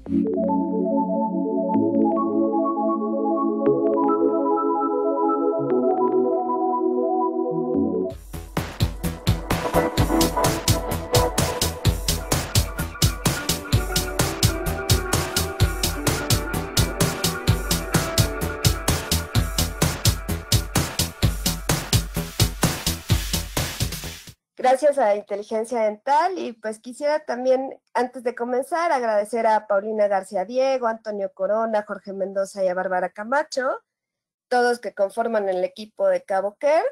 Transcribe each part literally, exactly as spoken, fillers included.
Gracias a Inteligencia Dental, y pues quisiera también, antes de comenzar, agradecer a Paulina García Diego, Antonio Corona, Jorge Mendoza y a Bárbara Camacho, todos que conforman el equipo de Cabo Care,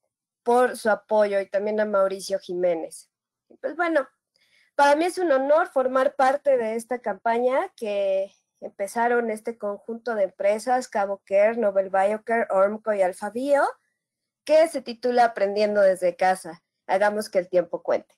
por su apoyo, y también a Mauricio Jiménez. Y pues bueno, para mí es un honor formar parte de esta campaña que empezaron este conjunto de empresas, Cabo Care, Nobel Biocare, Ormco y Alphabio, que se titula Aprendiendo desde casa. Hagamos que el tiempo cuente.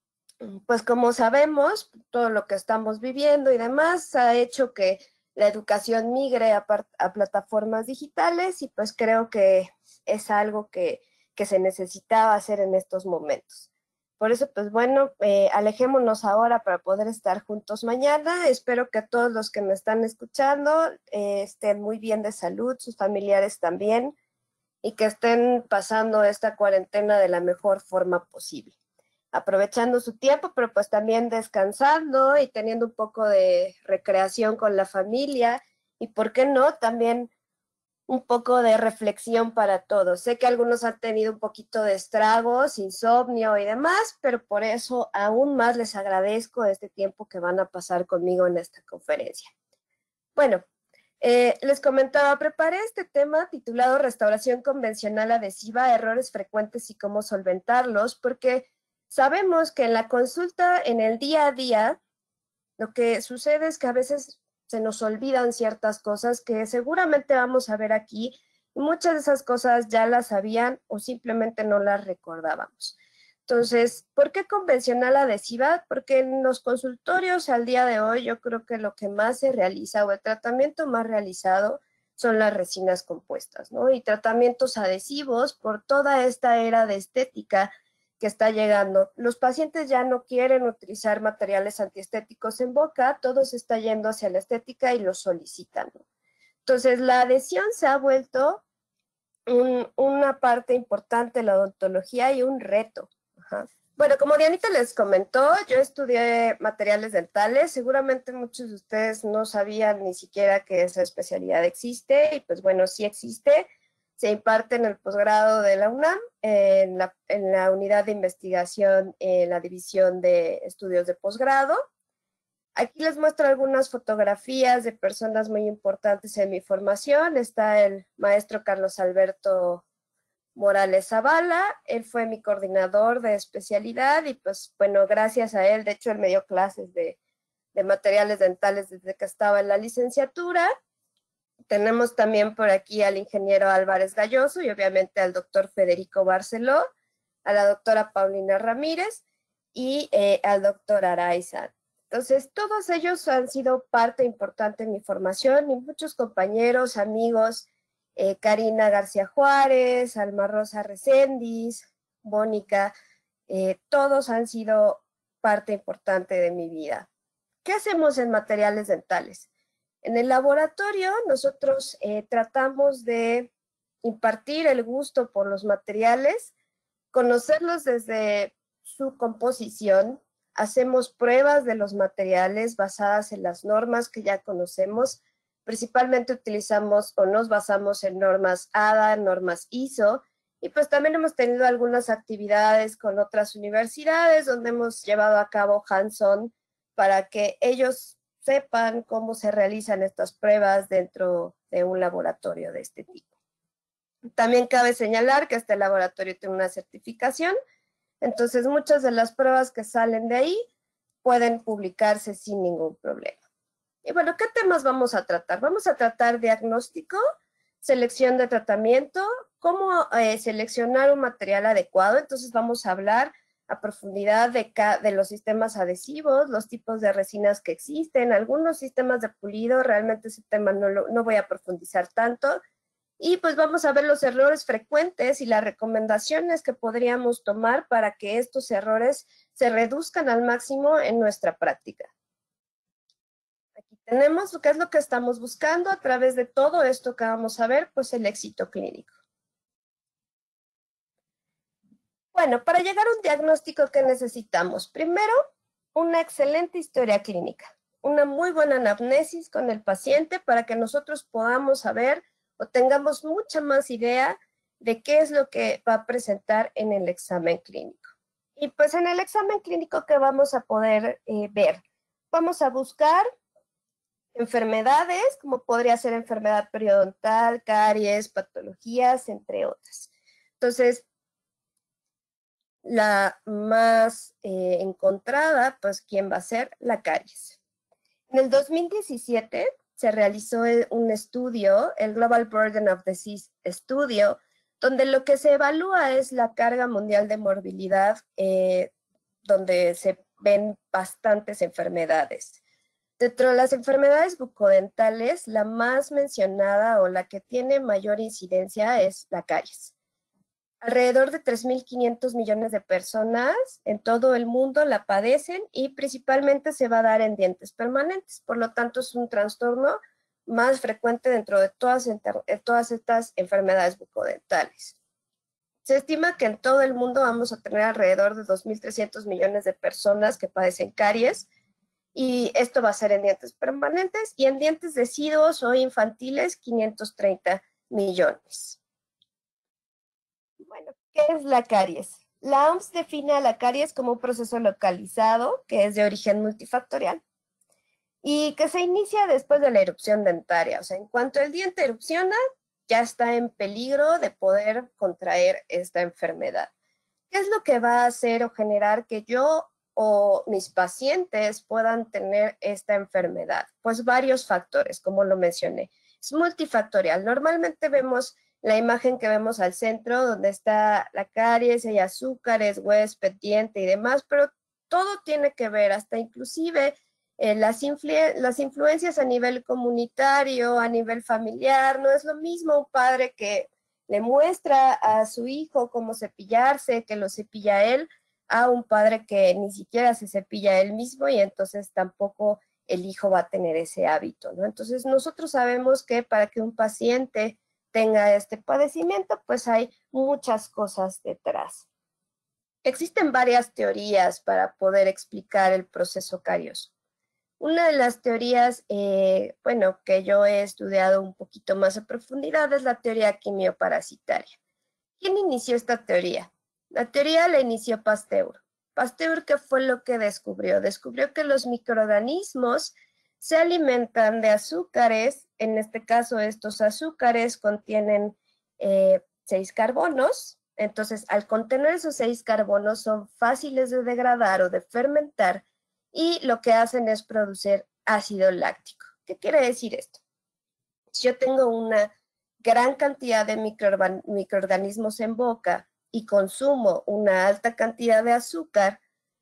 Pues como sabemos, todo lo que estamos viviendo y demás ha hecho que la educación migre a, a plataformas digitales, y pues creo que es algo que, que se necesitaba hacer en estos momentos. Por eso, pues bueno, eh, alejémonos ahora para poder estar juntos mañana. Espero que todos los que me están escuchando eh, estén muy bien de salud, sus familiares también, y que estén pasando esta cuarentena de la mejor forma posible, aprovechando su tiempo, pero pues también descansando y teniendo un poco de recreación con la familia, y por qué no, también un poco de reflexión para todos. Sé que algunos han tenido un poquito de estragos, insomnio y demás, pero por eso aún más les agradezco este tiempo que van a pasar conmigo en esta conferencia. Bueno, Eh, les comentaba, preparé este tema titulado Restauración convencional adhesiva, errores frecuentes y cómo solventarlos, porque sabemos que en la consulta, en el día a día, lo que sucede es que a veces se nos olvidan ciertas cosas que seguramente vamos a ver aquí, y muchas de esas cosas ya las sabían o simplemente no las recordábamos. Entonces, ¿por qué convencional adhesiva? Porque en los consultorios al día de hoy yo creo que lo que más se realiza, o el tratamiento más realizado, son las resinas compuestas, ¿no? Y tratamientos adhesivos por toda esta era de estética que está llegando. Los pacientes ya no quieren utilizar materiales antiestéticos en boca, todo se está yendo hacia la estética y lo solicitan, ¿no? Entonces, la adhesión se ha vuelto un, una parte importante de la odontología y un reto. Ajá. Bueno, como Dianita les comentó, yo estudié materiales dentales. Seguramente muchos de ustedes no sabían ni siquiera que esa especialidad existe, y pues bueno, sí existe. Se imparte en el posgrado de la UNAM, en la, en la unidad de investigación, en la división de estudios de posgrado. Aquí les muestro algunas fotografías de personas muy importantes en mi formación. Está el maestro Carlos Alberto Morales Zavala. Él fue mi coordinador de especialidad, y pues bueno, gracias a él, de hecho él me dio clases de, de materiales dentales desde que estaba en la licenciatura. Tenemos también por aquí al ingeniero Álvarez Galloso y obviamente al doctor Federico Barceló, a la doctora Paulina Ramírez y eh, al doctor Araiza. Entonces, todos ellos han sido parte importante en mi formación, y muchos compañeros, amigos, eh, Karina García Juárez, Alma Rosa Recendis, Mónica, eh, todos han sido parte importante de mi vida. ¿Qué hacemos en materiales dentales? En el laboratorio nosotros eh, tratamos de impartir el gusto por los materiales, conocerlos desde su composición. Hacemos pruebas de los materiales basadas en las normas que ya conocemos. Principalmente utilizamos o nos basamos en normas A D A, normas I S O, y pues también hemos tenido algunas actividades con otras universidades donde hemos llevado a cabo hands-on para que ellos sepan cómo se realizan estas pruebas dentro de un laboratorio de este tipo. También cabe señalar que este laboratorio tiene una certificación, entonces muchas de las pruebas que salen de ahí pueden publicarse sin ningún problema. Y bueno, ¿qué temas vamos a tratar? Vamos a tratar diagnóstico, selección de tratamiento, cómo eh, seleccionar un material adecuado. Entonces vamos a hablar a profundidad de, de los sistemas adhesivos, los tipos de resinas que existen, algunos sistemas de pulido. Realmente ese tema no, lo, no voy a profundizar tanto. Y pues vamos a ver los errores frecuentes y las recomendaciones que podríamos tomar para que estos errores se reduzcan al máximo en nuestra práctica. Aquí tenemos, ¿qué es lo que estamos buscando a través de todo esto que vamos a ver? Pues el éxito clínico. Bueno, para llegar a un diagnóstico, ¿qué necesitamos? Primero, una excelente historia clínica, una muy buena anamnesis con el paciente para que nosotros podamos saber o tengamos mucha más idea de qué es lo que va a presentar en el examen clínico. Y pues en el examen clínico, ¿qué vamos a poder eh, ver? Vamos a buscar enfermedades, como podría ser enfermedad periodontal, caries, patologías, entre otras. Entonces, la más eh, encontrada, pues, ¿quién va a ser? La caries. En el dos mil diecisiete se realizó un estudio, el Global Burden of Disease Estudio, donde lo que se evalúa es la carga mundial de morbilidad, eh, donde se ven bastantes enfermedades. Dentro de las enfermedades bucodentales, la más mencionada o la que tiene mayor incidencia es la caries. Alrededor de tres mil quinientos millones de personas en todo el mundo la padecen y principalmente se va a dar en dientes permanentes. Por lo tanto, es un trastorno más frecuente dentro de todas, todas estas enfermedades bucodentales. Se estima que en todo el mundo vamos a tener alrededor de dos mil trescientos millones de personas que padecen caries, y esto va a ser en dientes permanentes, y en dientes deciduos o infantiles, quinientos treinta millones. Bueno, ¿qué es la caries? La O M S define a la caries como un proceso localizado que es de origen multifactorial y que se inicia después de la erupción dentaria. O sea, en cuanto el diente erupciona, ya está en peligro de poder contraer esta enfermedad. ¿Qué es lo que va a hacer o generar que yo o mis pacientes puedan tener esta enfermedad? Pues varios factores, como lo mencioné. Es multifactorial. Normalmente vemos la imagen que vemos al centro, donde está la caries, hay azúcares, huésped, diente y demás, pero todo tiene que ver, hasta inclusive eh, las, influ las influencias a nivel comunitario, a nivel familiar. No es lo mismo un padre que le muestra a su hijo cómo cepillarse, que lo cepilla él, a un padre que ni siquiera se cepilla él mismo y entonces tampoco el hijo va a tener ese hábito, ¿no? Entonces nosotros sabemos que para que un paciente tenga este padecimiento, pues hay muchas cosas detrás. Existen varias teorías para poder explicar el proceso carioso. Una de las teorías, eh, bueno, que yo he estudiado un poquito más a profundidad es la teoría quimioparasitaria. ¿Quién inició esta teoría? La teoría la inició Pasteur. Pasteur, ¿qué fue lo que descubrió? Descubrió que los microorganismos se alimentan de azúcares. En este caso, estos azúcares contienen eh, seis carbonos. Entonces, al contener esos seis carbonos, son fáciles de degradar o de fermentar, y lo que hacen es producir ácido láctico. ¿Qué quiere decir esto? Si yo tengo una gran cantidad de microorgan microorganismos en boca y consumo una alta cantidad de azúcar,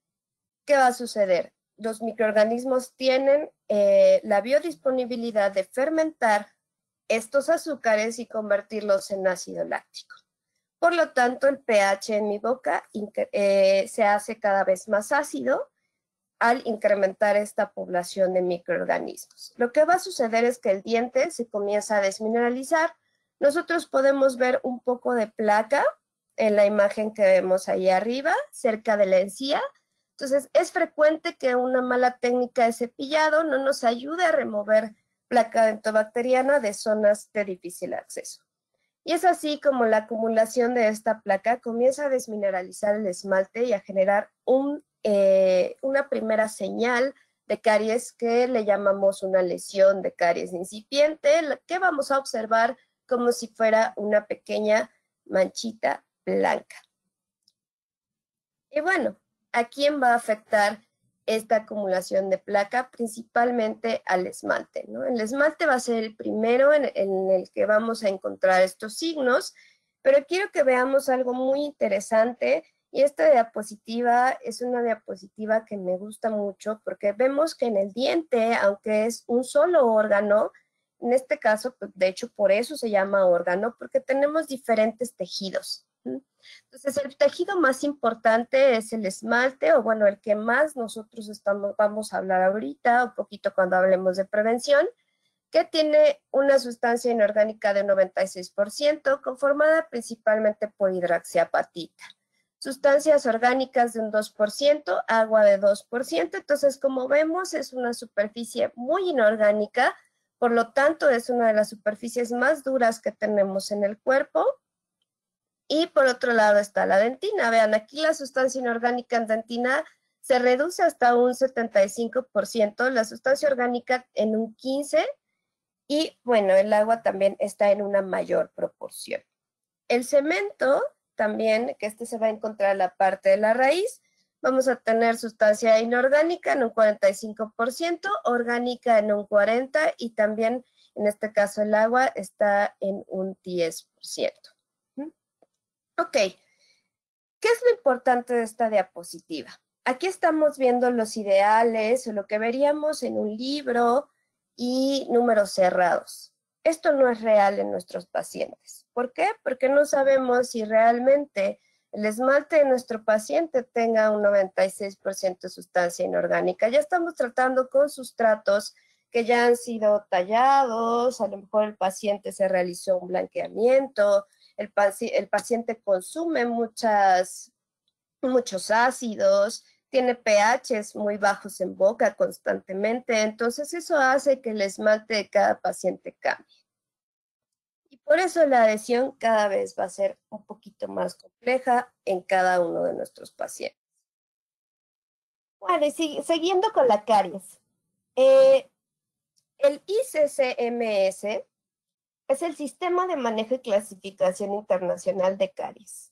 ¿qué va a suceder? Los microorganismos tienen eh, la biodisponibilidad de fermentar estos azúcares y convertirlos en ácido láctico. Por lo tanto, el pH en mi boca eh, se hace cada vez más ácido al incrementar esta población de microorganismos. Lo que va a suceder es que el diente se comienza a desmineralizar. Nosotros podemos ver un poco de placa en la imagen que vemos ahí arriba, cerca de la encía. Entonces, es frecuente que una mala técnica de cepillado no nos ayude a remover placa dentobacteriana de zonas de difícil acceso. Y es así como la acumulación de esta placa comienza a desmineralizar el esmalte y a generar un, eh, una primera señal de caries que le llamamos una lesión de caries incipiente, que vamos a observar como si fuera una pequeña manchita blanca. Y bueno, ¿a quién va a afectar esta acumulación de placa? Principalmente al esmalte, ¿no? El esmalte va a ser el primero en, en el que vamos a encontrar estos signos, pero quiero que veamos algo muy interesante, y esta diapositiva es una diapositiva que me gusta mucho porque vemos que en el diente, aunque es un solo órgano, en este caso, de hecho por eso se llama órgano, porque tenemos diferentes tejidos. Entonces, el tejido más importante es el esmalte, o bueno, el que más nosotros estamos, vamos a hablar ahorita, un poquito cuando hablemos de prevención, que tiene una sustancia inorgánica de noventa y seis por ciento, conformada principalmente por hidroxiapatita. Sustancias orgánicas de un dos por ciento, agua de dos por ciento. Entonces, como vemos, es una superficie muy inorgánica, por lo tanto, es una de las superficies más duras que tenemos en el cuerpo. Y por otro lado está la dentina. Vean, aquí la sustancia inorgánica en dentina se reduce hasta un setenta y cinco por ciento, la sustancia orgánica en un quince por ciento, y bueno, el agua también está en una mayor proporción. El cemento también, que este se va a encontrar en la parte de la raíz, vamos a tener sustancia inorgánica en un cuarenta y cinco por ciento, orgánica en un cuarenta por ciento, y también en este caso el agua está en un diez por ciento. Ok, ¿qué es lo importante de esta diapositiva? Aquí estamos viendo los ideales o lo que veríamos en un libro y números cerrados. Esto no es real en nuestros pacientes. ¿Por qué? Porque no sabemos si realmente el esmalte de nuestro paciente tenga un noventa y seis por ciento de sustancia inorgánica. Ya estamos tratando con sustratos que ya han sido tallados, a lo mejor el paciente se realizó un blanqueamiento, el, paci el paciente consume muchas, muchos ácidos, tiene pHs muy bajos en boca constantemente, entonces eso hace que el esmalte de cada paciente cambie. Y por eso la adhesión cada vez va a ser un poquito más compleja en cada uno de nuestros pacientes. Bueno, y siguiendo con la caries. Eh, el I C C M S es el Sistema de Manejo y Clasificación Internacional de Caries.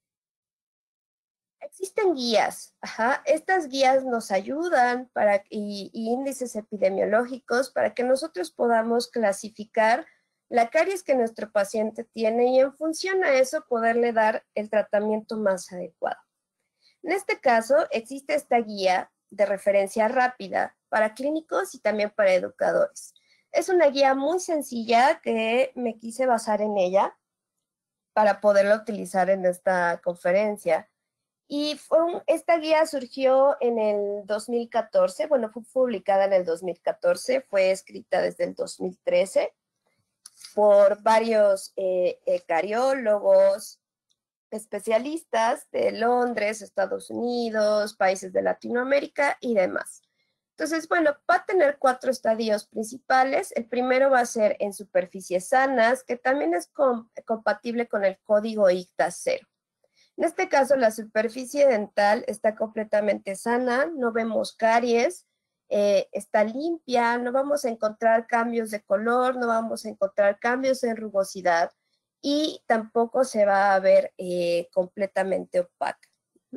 Existen guías, ajá. Estas guías nos ayudan para, y, y índices epidemiológicos para que nosotros podamos clasificar la caries que nuestro paciente tiene y en función a eso poderle dar el tratamiento más adecuado. En este caso, existe esta guía de referencia rápida para clínicos y también para educadores. Es una guía muy sencilla que me quise basar en ella para poderla utilizar en esta conferencia. Y fue un, esta guía surgió en el dos mil catorce, bueno, fue publicada en el dos mil catorce, fue escrita desde el dos mil trece por varios eh, eh, cariólogos, especialistas de Londres, Estados Unidos, países de Latinoamérica y demás. Entonces, bueno, va a tener cuatro estadios principales. El primero va a ser en superficies sanas, que también es com compatible con el código I C D A cero. En este caso, la superficie dental está completamente sana, no vemos caries, eh, está limpia, no vamos a encontrar cambios de color, no vamos a encontrar cambios en rugosidad y tampoco se va a ver eh, completamente opaca.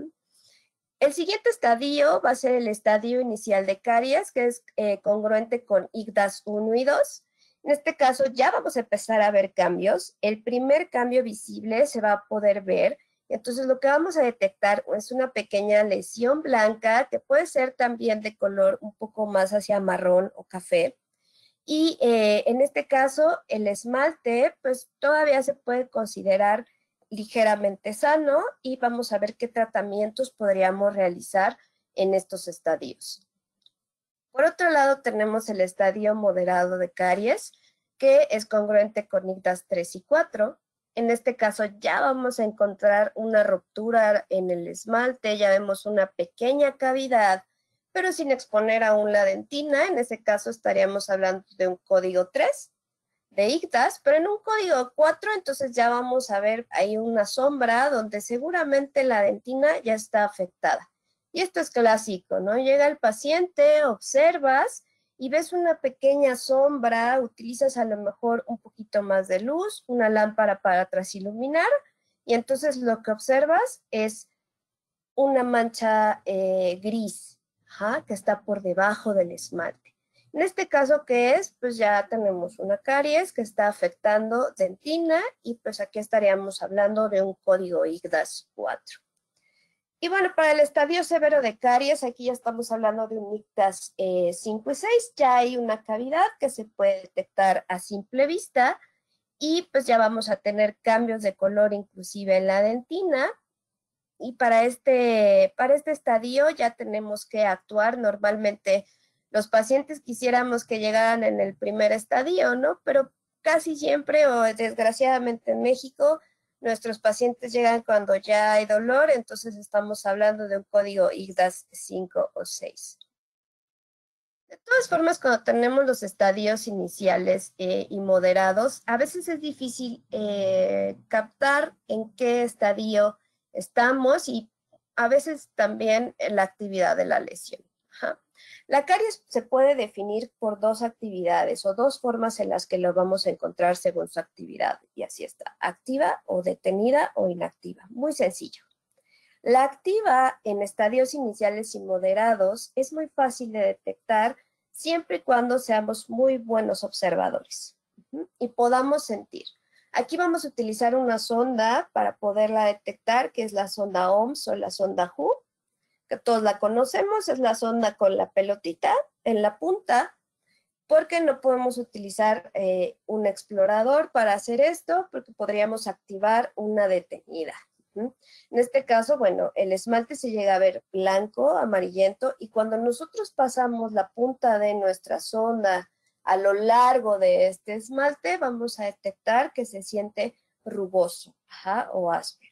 El siguiente estadio va a ser el estadio inicial de caries, que es eh, congruente con I C D A S uno y dos. En este caso ya vamos a empezar a ver cambios. El primer cambio visible se va a poder ver. Entonces lo que vamos a detectar es una pequeña lesión blanca que puede ser también de color un poco más hacia marrón o café. Y eh, en este caso el esmalte pues todavía se puede considerar ligeramente sano y vamos a ver qué tratamientos podríamos realizar en estos estadios. Por otro lado tenemos el estadio moderado de caries que es congruente con I C D A S tres y cuatro. En este caso ya vamos a encontrar una ruptura en el esmalte, ya vemos una pequeña cavidad, pero sin exponer aún la dentina. En ese caso estaríamos hablando de un código tres de I C D A S, pero en un código cuatro, entonces ya vamos a ver ahí una sombra donde seguramente la dentina ya está afectada. Y esto es clásico, ¿no? Llega el paciente, observas y ves una pequeña sombra, utilizas a lo mejor un poquito más de luz, una lámpara para transiluminar, y entonces lo que observas es una mancha eh, gris, ¿ja? Que está por debajo del esmalte. En este caso, ¿qué es? Pues ya tenemos una caries que está afectando dentina y pues aquí estaríamos hablando de un código I C D A S cuatro. Y bueno, para el estadio severo de caries, aquí ya estamos hablando de un I C D A S eh, cinco y seis, ya hay una cavidad que se puede detectar a simple vista y pues ya vamos a tener cambios de color inclusive en la dentina. Y para este, para este estadio ya tenemos que actuar. Normalmente los pacientes quisiéramos que llegaran en el primer estadio, ¿no? Pero casi siempre, o desgraciadamente en México, nuestros pacientes llegan cuando ya hay dolor, entonces estamos hablando de un código I G D A S cinco o seis. De todas formas, cuando tenemos los estadios iniciales eh, y moderados, a veces es difícil eh, captar en qué estadio estamos y a veces también en la actividad de la lesión. Ajá. La caries se puede definir por dos actividades o dos formas en las que lo vamos a encontrar según su actividad. Y así está, activa o detenida o inactiva. Muy sencillo. La activa en estadios iniciales y moderados es muy fácil de detectar siempre y cuando seamos muy buenos observadores uh-huh, y podamos sentir. Aquí vamos a utilizar una sonda para poderla detectar, que es la sonda O M S o la sonda W H O, que todos la conocemos, es la sonda con la pelotita en la punta, porque no podemos utilizar eh, un explorador para hacer esto, porque podríamos activar una detenida. En este caso, bueno, el esmalte se llega a ver blanco, amarillento, y cuando nosotros pasamos la punta de nuestra sonda a lo largo de este esmalte, vamos a detectar que se siente rugoso, ajá, o áspero.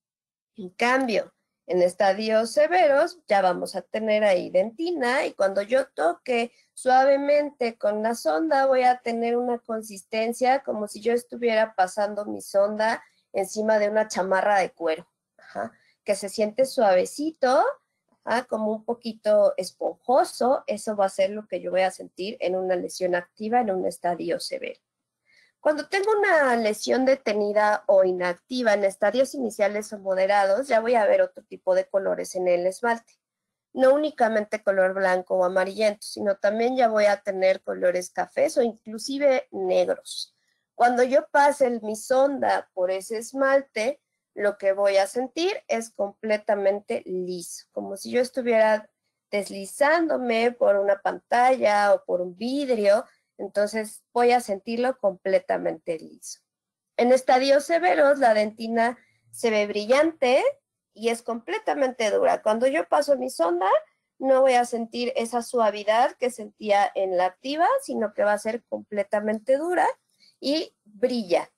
En cambio, en estadios severos ya vamos a tener ahí dentina, y cuando yo toque suavemente con la sonda voy a tener una consistencia como si yo estuviera pasando mi sonda encima de una chamarra de cuero, ajá, que se siente suavecito, ajá, como un poquito esponjoso. Eso va a ser lo que yo voy a sentir en una lesión activa en un estadio severo. Cuando tengo una lesión detenida o inactiva en estadios iniciales o moderados, ya voy a ver otro tipo de colores en el esmalte. No únicamente color blanco o amarillento, sino también ya voy a tener colores cafés o inclusive negros. Cuando yo pase mi sonda por ese esmalte, lo que voy a sentir es completamente liso, como si yo estuviera deslizándome por una pantalla o por un vidrio. Entonces voy a sentirlo completamente liso. En estadios severos, la dentina se ve brillante y es completamente dura. Cuando yo paso mi sonda, no voy a sentir esa suavidad que sentía en la activa, sino que va a ser completamente dura y brilla.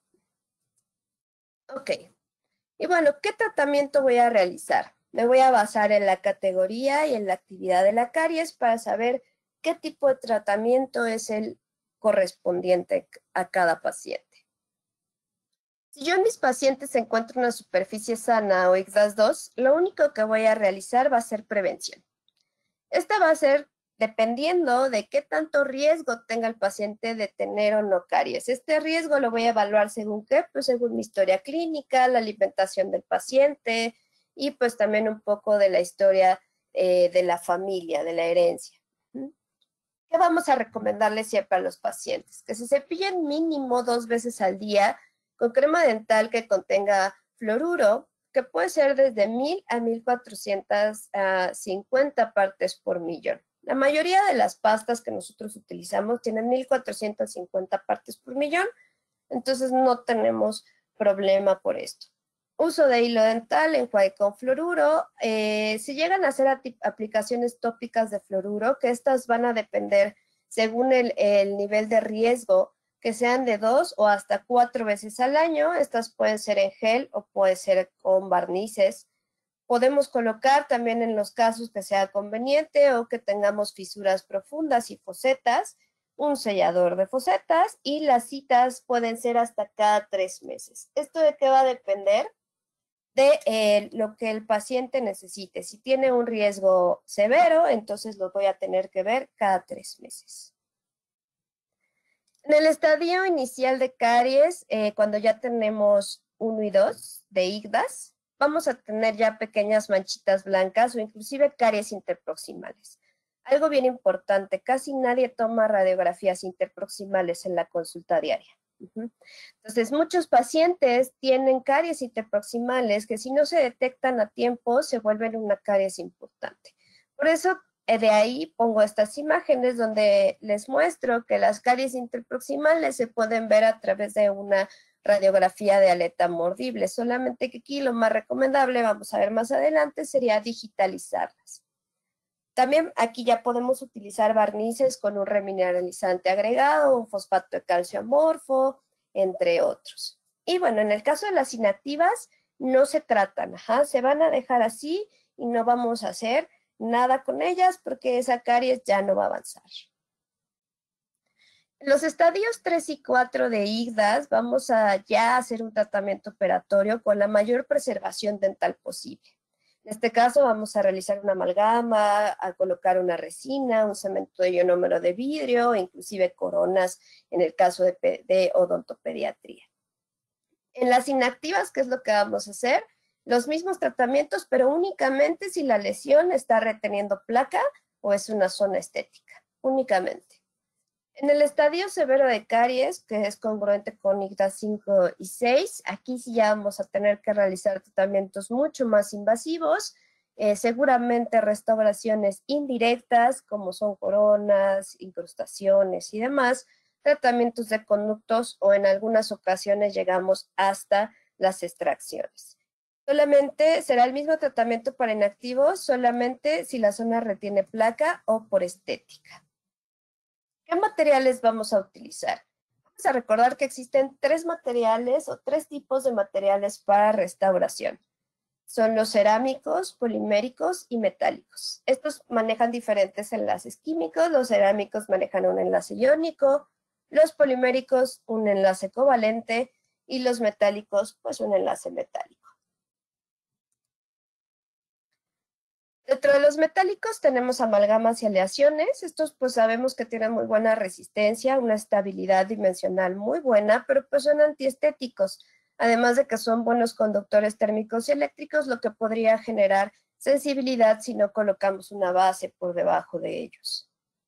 Ok. Y bueno, ¿qué tratamiento voy a realizar? Me voy a basar en la categoría y en la actividad de la caries para saber qué tipo de tratamiento es el correspondiente a cada paciente. Si yo en mis pacientes encuentro una superficie sana o I G D A S dos, lo único que voy a realizar va a ser prevención. Esta va a ser dependiendo de qué tanto riesgo tenga el paciente de tener o no caries. Este riesgo lo voy a evaluar según qué, pues según mi historia clínica, la alimentación del paciente y pues también un poco de la historia eh, de la familia, de la herencia. ¿Qué vamos a recomendarles siempre a los pacientes? Que se cepillen mínimo dos veces al día con crema dental que contenga fluoruro, que puede ser desde mil a mil cuatrocientas cincuenta partes por millón. La mayoría de las pastas que nosotros utilizamos tienen mil cuatrocientas cincuenta partes por millón, entonces no tenemos problema por esto. Uso de hilo dental, enjuague con fluoruro. Eh, si llegan a hacer aplicaciones tópicas de fluoruro, que estas van a depender según el, el nivel de riesgo, que sean de dos o hasta cuatro veces al año. Estas pueden ser en gel o puede ser con barnices. Podemos colocar también en los casos que sea conveniente o que tengamos fisuras profundas y fosetas, un sellador de fosetas, y las citas pueden ser hasta cada tres meses. ¿Esto de qué va a depender? De eh, lo que el paciente necesite. Si tiene un riesgo severo, entonces lo voy a tener que ver cada tres meses. En el estadio inicial de caries, eh, cuando ya tenemos uno y dos de I G D A S, vamos a tener ya pequeñas manchitas blancas o inclusive caries interproximales. Algo bien importante, casi nadie toma radiografías interproximales en la consulta diaria. Entonces, muchos pacientes tienen caries interproximales que si no se detectan a tiempo se vuelven una caries importante. Por eso De ahí pongo estas imágenes donde les muestro que las caries interproximales se pueden ver a través de una radiografía de aleta mordible, solamente que aquí lo más recomendable, vamos a ver más adelante, sería digitalizarlas. También aquí ya podemos utilizar barnices con un remineralizante agregado, un fosfato de calcio amorfo, entre otros. Y bueno, en el caso de las inactivas, no se tratan, ajá, se van a dejar así y no vamos a hacer nada con ellas porque esa caries ya no va a avanzar. En los estadios tres y cuatro de I G D A S vamos a ya hacer un tratamiento operatorio con la mayor preservación dental posible. En este caso vamos a realizar una amalgama, a colocar una resina, un cemento de ionómero de vidrio, inclusive coronas en el caso de, de odontopediatría. En las inactivas, ¿qué es lo que vamos a hacer? Los mismos tratamientos, pero únicamente si la lesión está reteniendo placa o es una zona estética, únicamente. En el estadio severo de caries, que es congruente con I G D A cinco y seis, aquí sí ya vamos a tener que realizar tratamientos mucho más invasivos, eh, seguramente restauraciones indirectas, como son coronas, incrustaciones y demás, tratamientos de conductos o en algunas ocasiones llegamos hasta las extracciones. Solamente será el mismo tratamiento para inactivos, solamente si la zona retiene placa o por estética. ¿Qué materiales vamos a utilizar? Vamos a recordar que existen tres materiales o tres tipos de materiales para restauración. Son los cerámicos, poliméricos y metálicos. Estos manejan diferentes enlaces químicos. Los cerámicos manejan un enlace iónico, los poliméricos un enlace covalente y los metálicos pues un enlace metálico. Dentro de los metálicos tenemos amalgamas y aleaciones. Estos pues sabemos que tienen muy buena resistencia, una estabilidad dimensional muy buena, pero pues son antiestéticos, además de que son buenos conductores térmicos y eléctricos, lo que podría generar sensibilidad si no colocamos una base por debajo de ellos.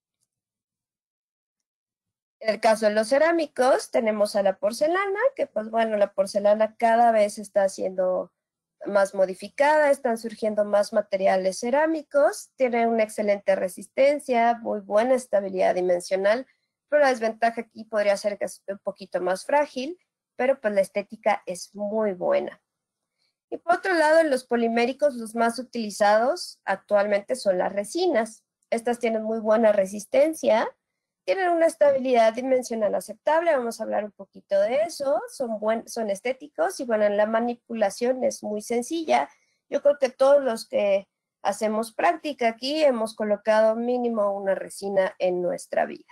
En el caso de los cerámicos tenemos a la porcelana, que pues bueno, la porcelana cada vez está siendo más modificada, están surgiendo más materiales cerámicos, tiene una excelente resistencia, muy buena estabilidad dimensional, pero la desventaja aquí podría ser que es un poquito más frágil, pero pues la estética es muy buena. Y por otro lado, en los poliméricos los más utilizados actualmente son las resinas. Estas tienen muy buena resistencia, tienen una estabilidad dimensional aceptable, vamos a hablar un poquito de eso, son, buen, son estéticos y bueno, la manipulación es muy sencilla. Yo creo que todos los que hacemos práctica aquí hemos colocado mínimo una resina en nuestra vida.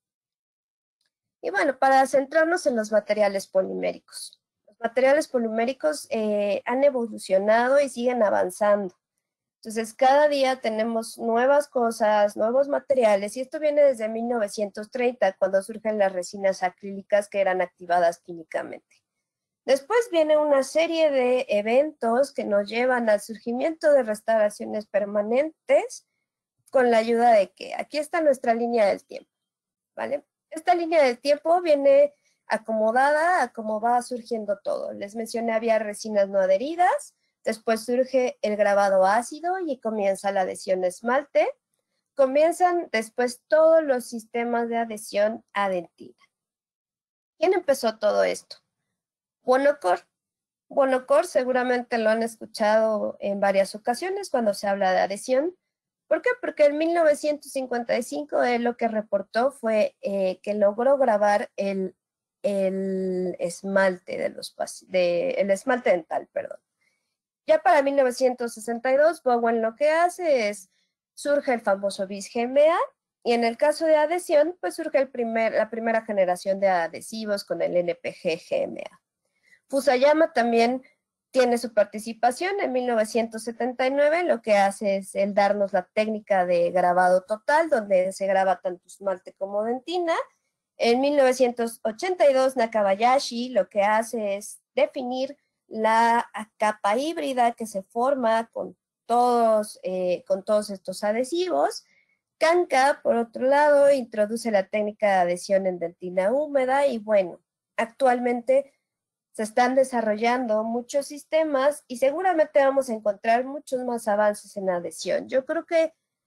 Y bueno, para centrarnos en los materiales poliméricos. Los materiales poliméricos eh, han evolucionado y siguen avanzando. Entonces, cada día tenemos nuevas cosas, nuevos materiales, y esto viene desde mil novecientos treinta, cuando surgen las resinas acrílicas que eran activadas químicamente. Después viene una serie de eventos que nos llevan al surgimiento de restauraciones permanentes con la ayuda de que aquí está nuestra línea del tiempo, ¿vale? Esta línea del tiempo viene acomodada a cómo va surgiendo todo. Les mencioné, había resinas no adheridas. Después surge el grabado ácido y comienza la adhesión esmalte. Comienzan después todos los sistemas de adhesión a dentina. ¿Quién empezó todo esto? Buonocore. Buonocore seguramente lo han escuchado en varias ocasiones cuando se habla de adhesión. ¿Por qué? Porque en mil novecientos cincuenta y cinco él lo que reportó fue eh, que logró grabar el, el esmalte de los de, el esmalte dental, perdón. Ya para mil novecientos sesenta y dos, Bowen lo que hace es, surge el famoso bis G M A, y en el caso de adhesión, pues surge el primer, la primera generación de adhesivos con el N P G G M A. Fusayama también tiene su participación en mil novecientos setenta y nueve, lo que hace es el darnos la técnica de grabado total, donde se graba tanto esmalte como dentina. En mil novecientos ochenta y dos, Nakabayashi lo que hace es definir la capa híbrida que se forma con todos, eh, con todos estos adhesivos. Kanka, por otro lado, introduce la técnica de adhesión en dentina húmeda y bueno, actualmente se están desarrollando muchos sistemas y seguramente vamos a encontrar muchos más avances en adhesión. Yo creo que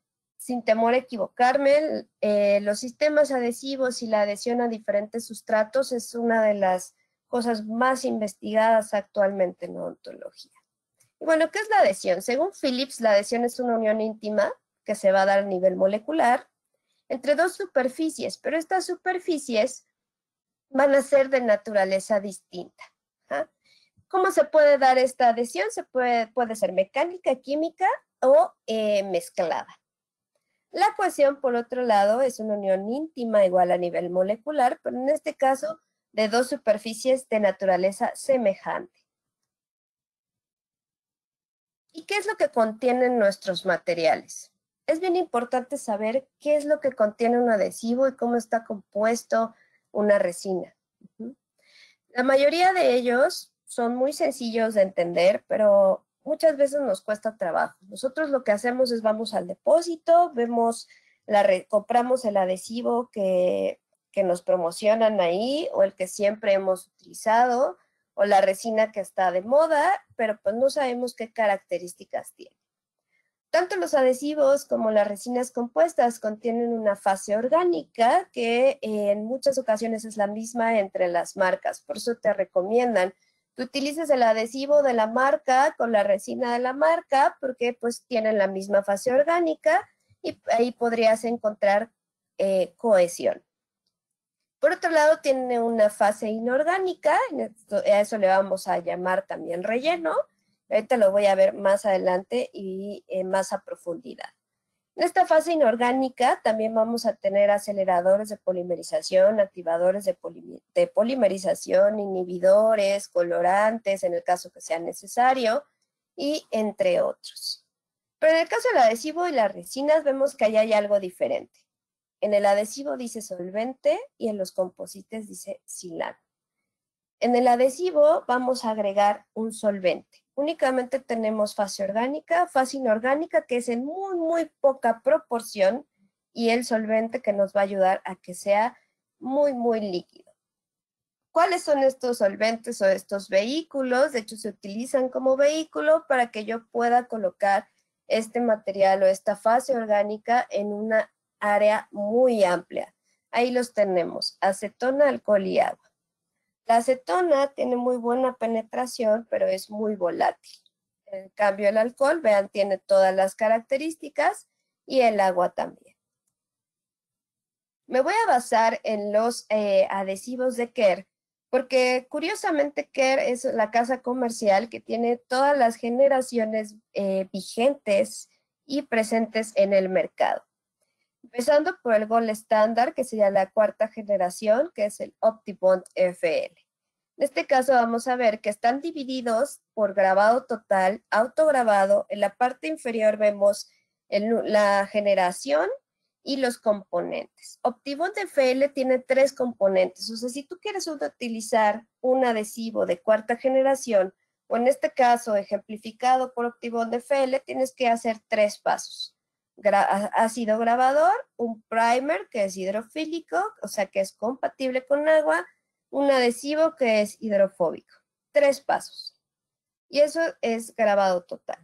sin temor a equivocarme, eh, los sistemas adhesivos y la adhesión a diferentes sustratos es una de las cosas más investigadas actualmente en odontología. Y bueno, ¿qué es la adhesión? Según Phillips, la adhesión es una unión íntima que se va a dar a nivel molecular entre dos superficies, pero estas superficies van a ser de naturaleza distinta. ¿Ah? ¿Cómo se puede dar esta adhesión? Se puede, puede ser mecánica, química o eh, mezclada. La cohesión, por otro lado, es una unión íntima igual a nivel molecular, pero en este caso de dos superficies de naturaleza semejante. ¿Y qué es lo que contienen nuestros materiales? Es bien importante saber qué es lo que contiene un adhesivo y cómo está compuesto una resina. Uh-huh. La mayoría de ellos son muy sencillos de entender, pero muchas veces nos cuesta trabajo. Nosotros lo que hacemos es vamos al depósito, vemos la re- compramos el adhesivo que, que nos promocionan ahí o el que siempre hemos utilizado o la resina que está de moda, pero pues no sabemos qué características tiene. Tanto los adhesivos como las resinas compuestas contienen una fase orgánica que eh, en muchas ocasiones es la misma entre las marcas. Por eso te recomiendan que utilices el adhesivo de la marca con la resina de la marca porque pues tienen la misma fase orgánica y ahí podrías encontrar eh, cohesión. Por otro lado, tiene una fase inorgánica, a eso le vamos a llamar también relleno. Ahorita lo voy a ver más adelante y eh, más a profundidad. En esta fase inorgánica también vamos a tener aceleradores de polimerización, activadores de, poli de polimerización, inhibidores, colorantes, en el caso que sea necesario, y entre otros. Pero en el caso del adhesivo y las resinas vemos que ahí hay algo diferente. En el adhesivo dice solvente y en los composites dice silano. En el adhesivo vamos a agregar un solvente. Únicamente tenemos fase orgánica, fase inorgánica, que es en muy, muy poca proporción, y el solvente que nos va a ayudar a que sea muy, muy líquido. ¿Cuáles son estos solventes o estos vehículos? De hecho, se utilizan como vehículo para que yo pueda colocar este material o esta fase orgánica en una área muy amplia. Ahí los tenemos, acetona, alcohol y agua. La acetona tiene muy buena penetración, pero es muy volátil. En cambio, el alcohol, vean, tiene todas las características y el agua también. Me voy a basar en los eh, adhesivos de Kerr, porque curiosamente Kerr es la casa comercial que tiene todas las generaciones eh, vigentes y presentes en el mercado. Empezando por el Gold Standard, que sería la cuarta generación, que es el OptiBond F L. En este caso vamos a ver que están divididos por grabado total, autograbado. En la parte inferior vemos el, la generación y los componentes. OptiBond F L tiene tres componentes. O sea, si tú quieres utilizar un adhesivo de cuarta generación, o en este caso ejemplificado por OptiBond F L, tienes que hacer tres pasos. Ácido grabador, un primer que es hidrofílico, o sea que es compatible con agua, un adhesivo que es hidrofóbico. Tres pasos. Y eso es grabado total.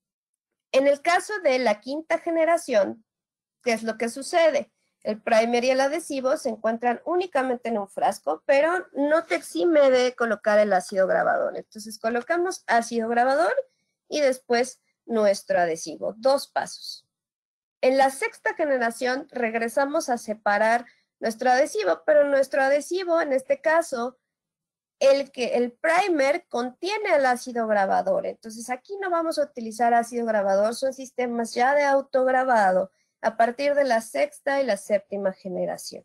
En el caso de la quinta generación, ¿qué es lo que sucede? El primer y el adhesivo se encuentran únicamente en un frasco, pero no te exime de colocar el ácido grabador. Entonces colocamos ácido grabador y después nuestro adhesivo. Dos pasos. En la sexta generación regresamos a separar nuestro adhesivo, pero nuestro adhesivo, en este caso, el, que, el primer contiene el ácido grabador. Entonces aquí no vamos a utilizar ácido grabador, son sistemas ya de autograbado a partir de la sexta y la séptima generación.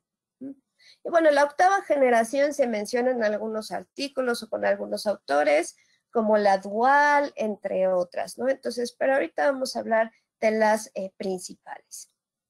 Y bueno, la octava generación se menciona en algunos artículos o con algunos autores, como la dual, entre otras, ¿no? Entonces, pero ahorita vamos a hablar de las eh, principales.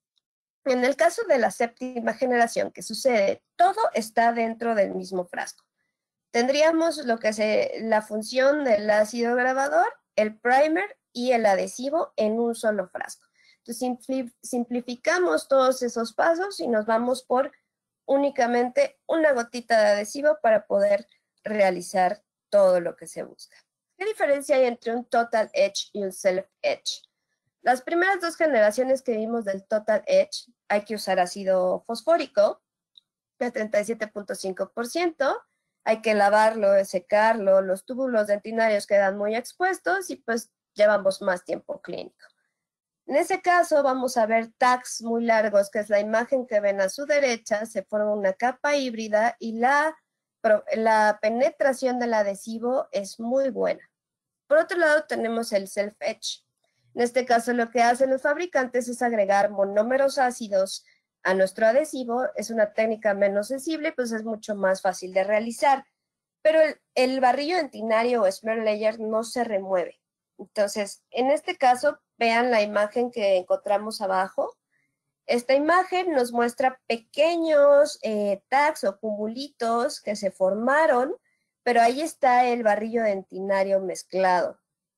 En el caso de la séptima generación, ¿qué sucede? Todo está dentro del mismo frasco. Tendríamos lo que es la función del ácido grabador, el primer y el adhesivo en un solo frasco. Entonces, simplificamos todos esos pasos y nos vamos por únicamente una gotita de adhesivo para poder realizar todo lo que se busca. ¿Qué diferencia hay entre un total edge y un self edge? Las primeras dos generaciones que vimos del Total Edge, hay que usar ácido fosfórico, de treinta y siete punto cinco por ciento, hay que lavarlo, secarlo, los túbulos dentinarios quedan muy expuestos y pues llevamos más tiempo clínico. En ese caso vamos a ver tags muy largos, que es la imagen que ven a su derecha, se forma una capa híbrida y la, la penetración del adhesivo es muy buena. Por otro lado tenemos el self-etch. En este caso lo que hacen los fabricantes es agregar monómeros ácidos a nuestro adhesivo. Es una técnica menos sensible, pues es mucho más fácil de realizar. Pero el, el barrillo dentinario o smear layer no se remueve. Entonces, en este caso, vean la imagen que encontramos abajo. Esta imagen nos muestra pequeños eh, tags o cumulitos que se formaron, pero ahí está el barrillo dentinario mezclado.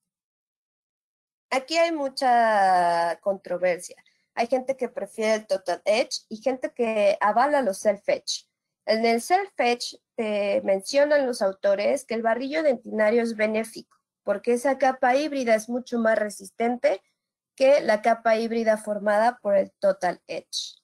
Aquí hay mucha controversia. Hay gente que prefiere el Total Edge y gente que avala los Self-Etch. En el Self-Etch te mencionan los autores que el barrillo dentinario es benéfico, porque esa capa híbrida es mucho más resistente que la capa híbrida formada por el Total Edge.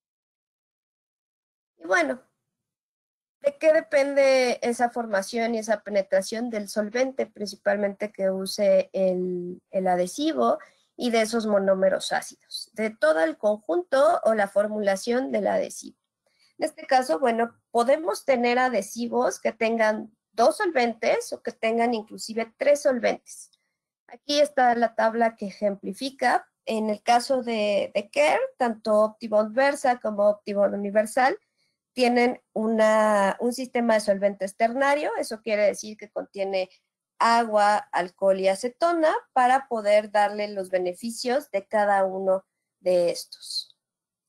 Y bueno, ¿de qué depende esa formación y esa penetración? Del solvente principalmente que use el, el adhesivo y de esos monómeros ácidos, de todo el conjunto o la formulación del adhesivo. En este caso, bueno, podemos tener adhesivos que tengan dos solventes o que tengan inclusive tres solventes. Aquí está la tabla que ejemplifica. En el caso de, de Care, tanto OptiBond Versa como OptiBond Universal tienen una, un sistema de solventes ternario. Eso quiere decir que contiene agua, alcohol y acetona para poder darle los beneficios de cada uno de estos.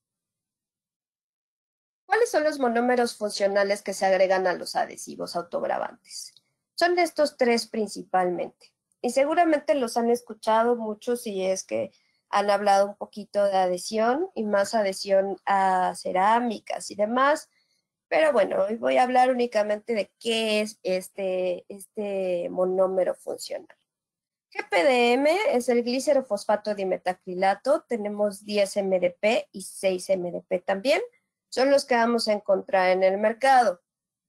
¿Cuáles son los monómeros funcionales que se agregan a los adhesivos autogravantes? Son estos tres principalmente. Y seguramente los han escuchado muchos si es que han hablado un poquito de adhesión y más adhesión a cerámicas y demás. Pero bueno, hoy voy a hablar únicamente de qué es este, este monómero funcional. G P D M es el glicerofosfato dimetacrilato. Tenemos diez eme de pe y seis eme de pe también. Son los que vamos a encontrar en el mercado.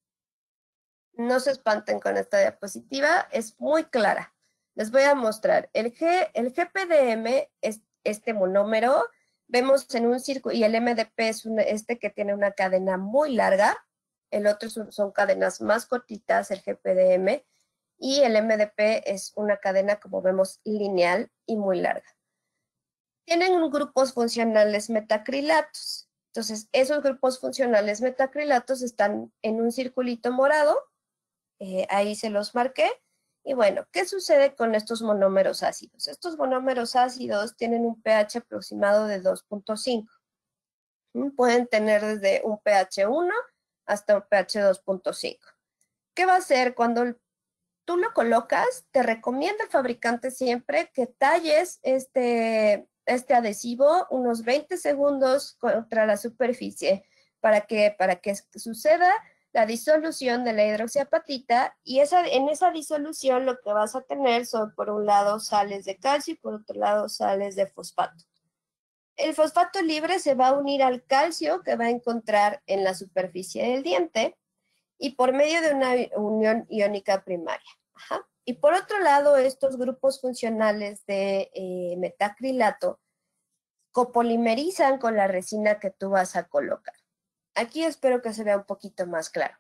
No se espanten con esta diapositiva, es muy clara. Les voy a mostrar. El, G, el G P D M es este monómero. Vemos en un círculo, y el eme de pe es un, este que tiene una cadena muy larga. El otro son, son cadenas más cortitas, el G P D M. Y el eme de pe es una cadena, como vemos, lineal y muy larga. Tienen grupos funcionales metacrilatos. Entonces, esos grupos funcionales metacrilatos están en un circulito morado. Eh, ahí se los marqué. Y bueno, ¿qué sucede con estos monómeros ácidos? Estos monómeros ácidos tienen un pH aproximado de dos punto cinco. Pueden tener desde un pH uno hasta un pH dos punto cinco. ¿Qué va a hacer cuando tú lo colocas? Te recomienda el fabricante siempre que talles este, este adhesivo unos veinte segundos contra la superficie para que, para que suceda la disolución de la hidroxiapatita, y esa, en esa disolución lo que vas a tener son, por un lado, sales de calcio y por otro lado, sales de fosfato. El fosfato libre se va a unir al calcio que va a encontrar en la superficie del diente y por medio de una unión iónica primaria. Ajá. Y por otro lado, estos grupos funcionales de eh, metacrilato copolimerizan con la resina que tú vas a colocar. Aquí espero que se vea un poquito más claro.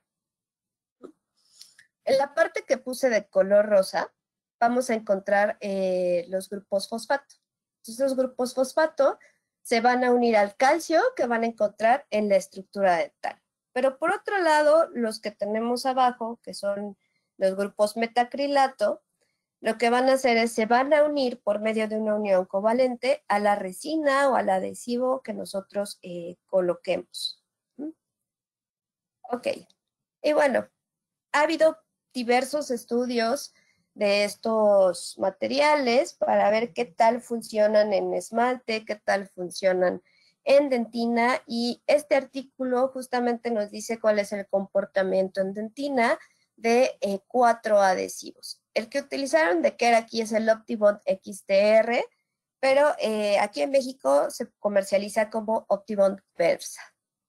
En la parte que puse de color rosa, vamos a encontrar eh, los grupos fosfato. Entonces, los grupos fosfato se van a unir al calcio que van a encontrar en la estructura dental. Pero por otro lado, los que tenemos abajo, que son los grupos metacrilato, lo que van a hacer es se van a unir por medio de una unión covalente a la resina o al adhesivo que nosotros eh, coloquemos. Ok, y bueno, ha habido diversos estudios de estos materiales para ver qué tal funcionan en esmalte, qué tal funcionan en dentina, y este artículo justamente nos dice cuál es el comportamiento en dentina de eh, cuatro adhesivos. El que utilizaron de Care aquí es el OptiBond X T R, pero eh, aquí en México se comercializa como Optibond Versa.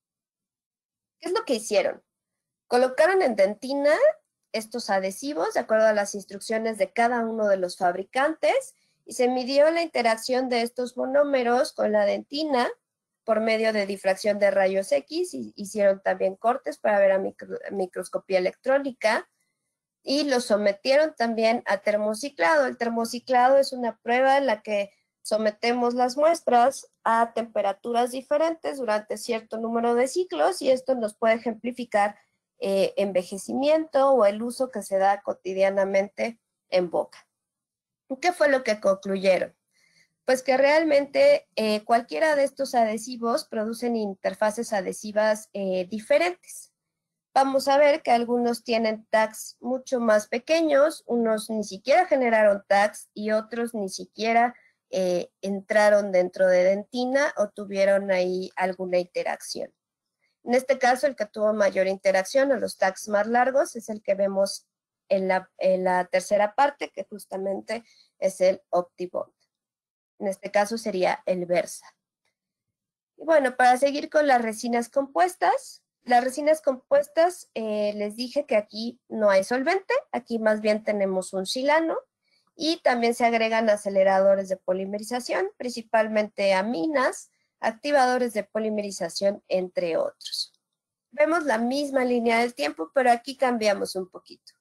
¿Qué es lo que hicieron? Colocaron en dentina estos adhesivos de acuerdo a las instrucciones de cada uno de los fabricantes y se midió la interacción de estos monómeros con la dentina por medio de difracción de rayos X, y hicieron también cortes para ver a micro, microscopía electrónica y los sometieron también a termociclado. El termociclado es una prueba en la que sometemos las muestras a temperaturas diferentes durante cierto número de ciclos y esto nos puede ejemplificar eh, envejecimiento o el uso que se da cotidianamente en boca. ¿Qué fue lo que concluyeron? Pues que realmente eh, cualquiera de estos adhesivos producen interfaces adhesivas eh, diferentes. Vamos a ver que algunos tienen tags mucho más pequeños, unos ni siquiera generaron tags y otros ni siquiera eh, entraron dentro de dentina o tuvieron ahí alguna interacción. En este caso, el que tuvo mayor interacción, o los tags más largos, es el que vemos en la, en la tercera parte, que justamente es el Optibond. En este caso sería el Versa. Y bueno, para seguir con las resinas compuestas, las resinas compuestas, eh, les dije que aquí no hay solvente, aquí más bien tenemos un silano, y también se agregan aceleradores de polimerización, principalmente aminas, activadores de polimerización, entre otros. Vemos la misma línea del tiempo, pero aquí cambiamos un poquito.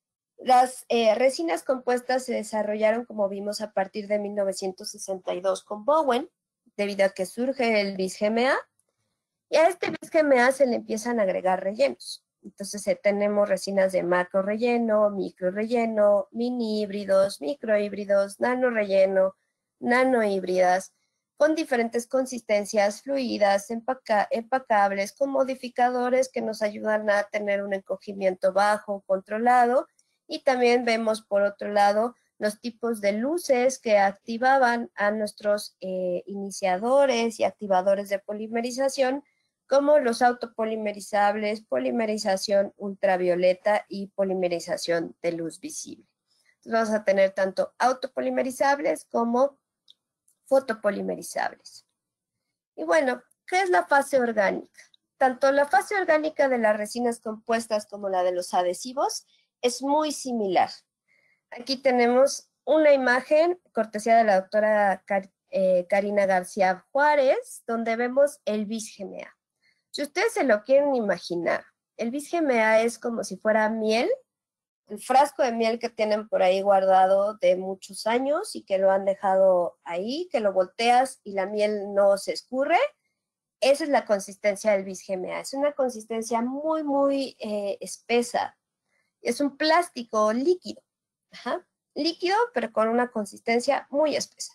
Las eh, resinas compuestas se desarrollaron, como vimos, a partir de mil novecientos sesenta y dos con Bowen, debido a que surge el bis G M A, y a este bis G M A se le empiezan a agregar rellenos. Entonces eh, tenemos resinas de macro relleno, micro relleno, mini híbridos, micro híbridos, nano relleno, nano híbridas, con diferentes consistencias, fluidas, empaca empacables, con modificadores que nos ayudan a tener un encogimiento bajo, controlado, y también vemos por otro lado los tipos de luces que activaban a nuestros eh, iniciadores y activadores de polimerización, como los autopolimerizables, polimerización ultravioleta y polimerización de luz visible. Entonces vamos a tener tanto autopolimerizables como fotopolimerizables. Y bueno, ¿qué es la fase orgánica? Tanto la fase orgánica de las resinas compuestas como la de los adhesivos es muy similar. Aquí tenemos una imagen, cortesía de la doctora Car eh, Karina García Juárez, donde vemos el bis G M A. Si ustedes se lo quieren imaginar, el bis G M A es como si fuera miel, el frasco de miel que tienen por ahí guardado de muchos años y que lo han dejado ahí, que lo volteas y la miel no se escurre. Esa es la consistencia del bis G M A. Es una consistencia muy, muy eh, espesa. Es un plástico líquido. Ajá. Líquido, pero con una consistencia muy espesa.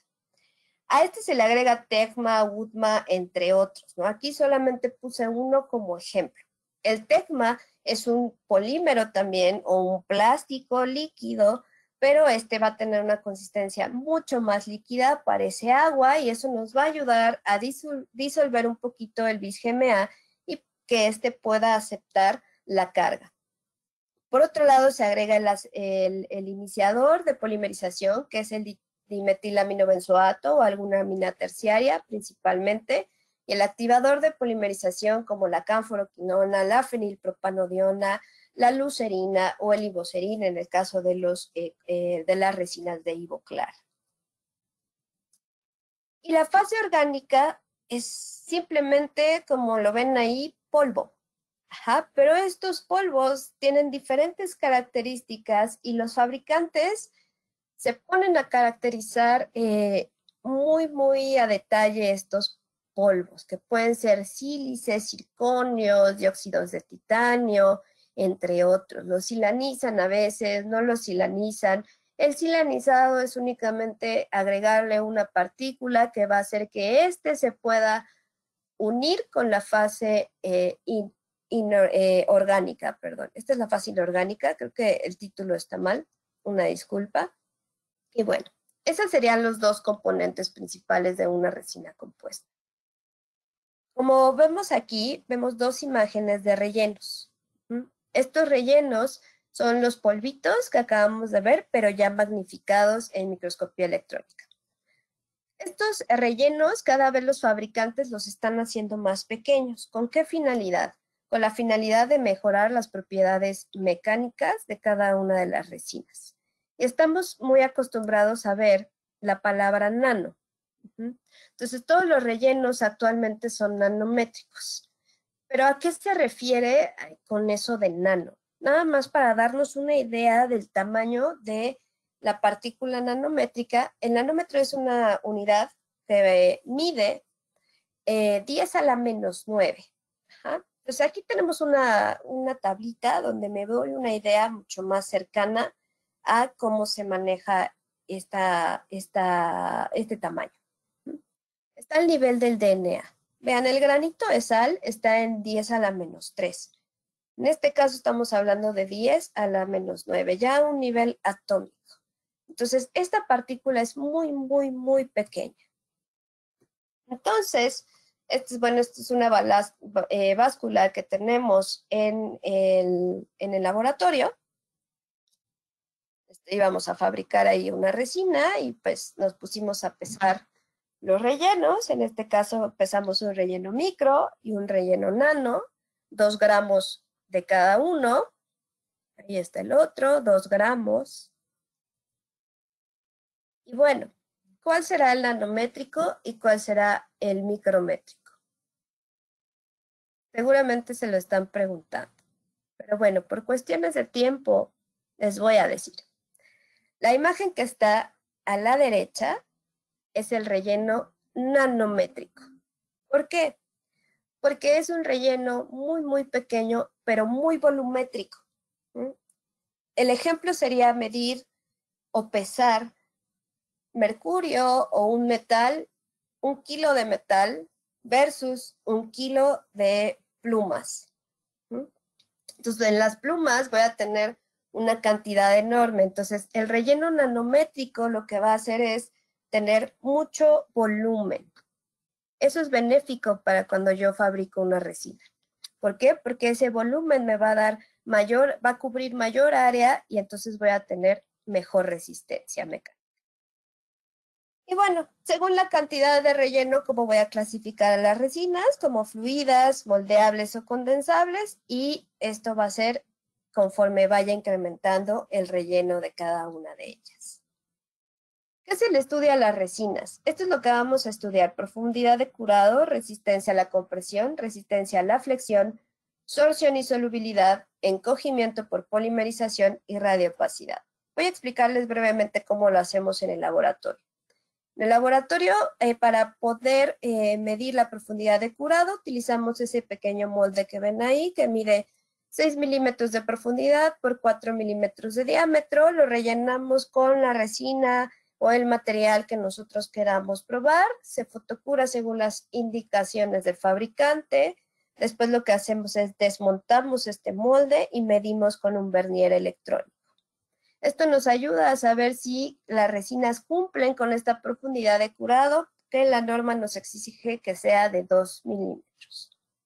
A este se le agrega Tecma, Woodma, entre otros, ¿no? Aquí solamente puse uno como ejemplo. El Tecma es un polímero también, o un plástico líquido, pero este va a tener una consistencia mucho más líquida, parece agua, y eso nos va a ayudar a disol disolver un poquito el bis G M A y que este pueda aceptar la carga. Por otro lado, se agrega el, el, el iniciador de polimerización, que es el dimetilaminobenzoato o alguna amina terciaria principalmente, y el activador de polimerización como la canforoquinona, la fenilpropanodiona, la lucerina o el ibocerin en el caso de, los, eh, eh, de las resinas de Ivoclar. Y la fase orgánica es simplemente, como lo ven ahí, polvo. Ajá, pero estos polvos tienen diferentes características y los fabricantes se ponen a caracterizar eh, muy, muy a detalle estos polvos, que pueden ser sílices, circonios, dióxidos de titanio, entre otros. Los silanizan a veces, no los silanizan. El silanizado es únicamente agregarle una partícula que va a hacer que éste se pueda unir con la fase eh, in, inor, eh, orgánica, perdón. Esta es la fase inorgánica, creo que el título está mal, una disculpa. Y bueno, esos serían los dos componentes principales de una resina compuesta. Como vemos aquí, vemos dos imágenes de rellenos. Estos rellenos son los polvitos que acabamos de ver, pero ya magnificados en microscopía electrónica. Estos rellenos cada vez los fabricantes los están haciendo más pequeños. ¿Con qué finalidad? Con la finalidad de mejorar las propiedades mecánicas de cada una de las resinas. Y estamos muy acostumbrados a ver la palabra nano. Entonces, todos los rellenos actualmente son nanométricos. ¿Pero a qué se refiere con eso de nano? Nada más para darnos una idea del tamaño de la partícula nanométrica. El nanómetro es una unidad que mide eh, diez a la menos nueve. Ajá. Entonces aquí tenemos una, una tablita donde me doy una idea mucho más cercana a cómo se maneja esta, esta, este tamaño. Está al nivel del D N A. Vean, el granito de sal está en diez a la menos tres. En este caso estamos hablando de diez a la menos nueve, ya a un nivel atómico. Entonces, esta partícula es muy, muy, muy pequeña. Entonces, esto es, bueno, esto es una balas, eh, báscula que tenemos en el, en el laboratorio. Este, íbamos a fabricar ahí una resina y pues nos pusimos a pesar los rellenos. En este caso pesamos un relleno micro y un relleno nano, dos gramos de cada uno. Ahí está el otro, dos gramos. Y bueno, ¿cuál será el nanométrico y cuál será el micrométrico? Seguramente se lo están preguntando. Pero bueno, por cuestiones de tiempo, les voy a decir. La imagen que está a la derecha es el relleno nanométrico. ¿Por qué? Porque es un relleno muy, muy pequeño, pero muy volumétrico. ¿Mm? El ejemplo sería medir o pesar mercurio o un metal, un kilo de metal versus un kilo de plumas. ¿Mm? Entonces, en las plumas voy a tener una cantidad enorme. Entonces, el relleno nanométrico lo que va a hacer es tener mucho volumen. Eso es benéfico para cuando yo fabrico una resina. ¿Por qué? Porque ese volumen me va a dar mayor, va a cubrir mayor área y entonces voy a tener mejor resistencia mecánica. Y bueno, según la cantidad de relleno, ¿cómo voy a clasificar a las resinas? Como fluidas, moldeables o condensables, y esto va a ser conforme vaya incrementando el relleno de cada una de ellas. ¿Qué se le estudia a las resinas? Esto es lo que vamos a estudiar: profundidad de curado, resistencia a la compresión, resistencia a la flexión, sorción y solubilidad, encogimiento por polimerización y radioopacidad. Voy a explicarles brevemente cómo lo hacemos en el laboratorio. En el laboratorio, eh, para poder eh, medir la profundidad de curado, utilizamos ese pequeño molde que ven ahí, que mide seis milímetros de profundidad por cuatro milímetros de diámetro. Lo rellenamos con la resina o el material que nosotros queramos probar. Se fotocura según las indicaciones del fabricante. Después lo que hacemos es desmontamos este molde y medimos con un vernier electrónico. Esto nos ayuda a saber si las resinas cumplen con esta profundidad de curado, que la norma nos exige que sea de dos milímetros.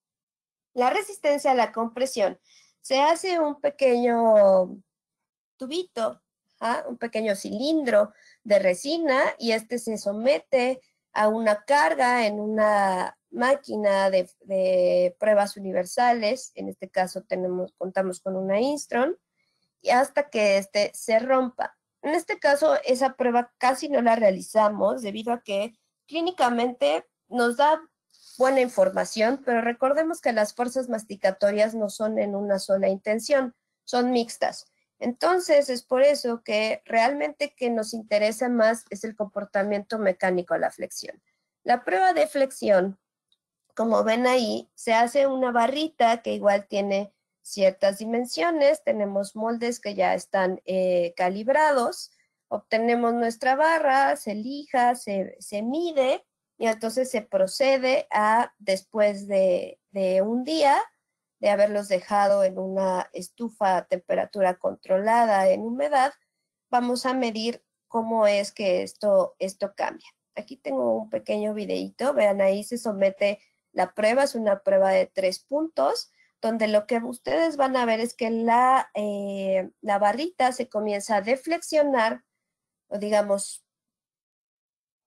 La resistencia a la compresión. Se hace un pequeño tubito, ¿ah? un pequeño cilindro de resina, y este se somete a una carga en una máquina de, de pruebas universales. En este caso tenemos, contamos con una Instron, y hasta que este se rompa. En este caso, esa prueba casi no la realizamos debido a que clínicamente nos da buena información, pero recordemos que las fuerzas masticatorias no son en una sola intención, son mixtas. Entonces, es por eso que realmente que nos interesa más es el comportamiento mecánico a la flexión. La prueba de flexión, como ven ahí, se hace una barrita que igual tiene ciertas dimensiones. Tenemos moldes que ya están eh, calibrados. Obtenemos nuestra barra, se lija, se, se mide, y entonces se procede a, después de, de un día de haberlos dejado en una estufa a temperatura controlada en humedad, vamos a medir cómo es que esto, esto cambia. Aquí tengo un pequeño videito. Vean, ahí se somete la prueba. Es una prueba de tres puntos, donde lo que ustedes van a ver es que la, eh, la barrita se comienza a deflexionar, o digamos,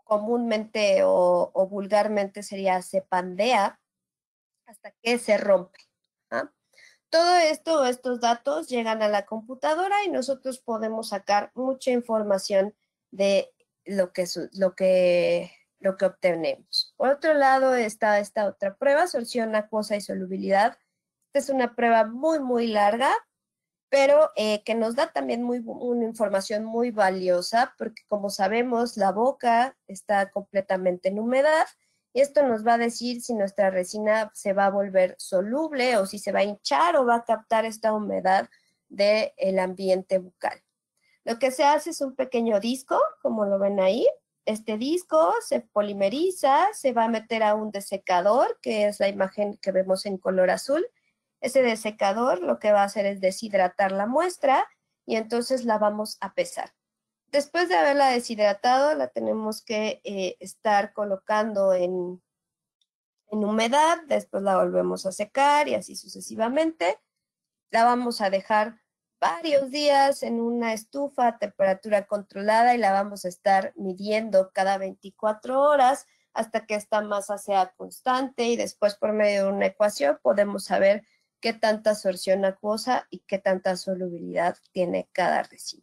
comúnmente o, o vulgarmente sería se pandea hasta que se rompe. ¿Ah? Todo esto, estos datos llegan a la computadora y nosotros podemos sacar mucha información de lo que, lo que, lo que obtenemos. Por otro lado está esta otra prueba, sorción acuosa y solubilidad. Esta es una prueba muy, muy larga, pero eh, que nos da también muy, una información muy valiosa, porque como sabemos, la boca está completamente en humedad, y esto nos va a decir si nuestra resina se va a volver soluble o si se va a hinchar o va a captar esta humedad del ambiente bucal. Lo que se hace es un pequeño disco, como lo ven ahí. Este disco se polimeriza, se va a meter a un desecador, que es la imagen que vemos en color azul. Ese desecador lo que va a hacer es deshidratar la muestra y entonces la vamos a pesar. Después de haberla deshidratado, la tenemos que eh, estar colocando en, en humedad, después la volvemos a secar y así sucesivamente. La vamos a dejar varios días en una estufa a temperatura controlada y la vamos a estar midiendo cada veinticuatro horas hasta que esta masa sea constante y después por medio de una ecuación podemos saber qué tanta absorción acuosa y qué tanta solubilidad tiene cada resina.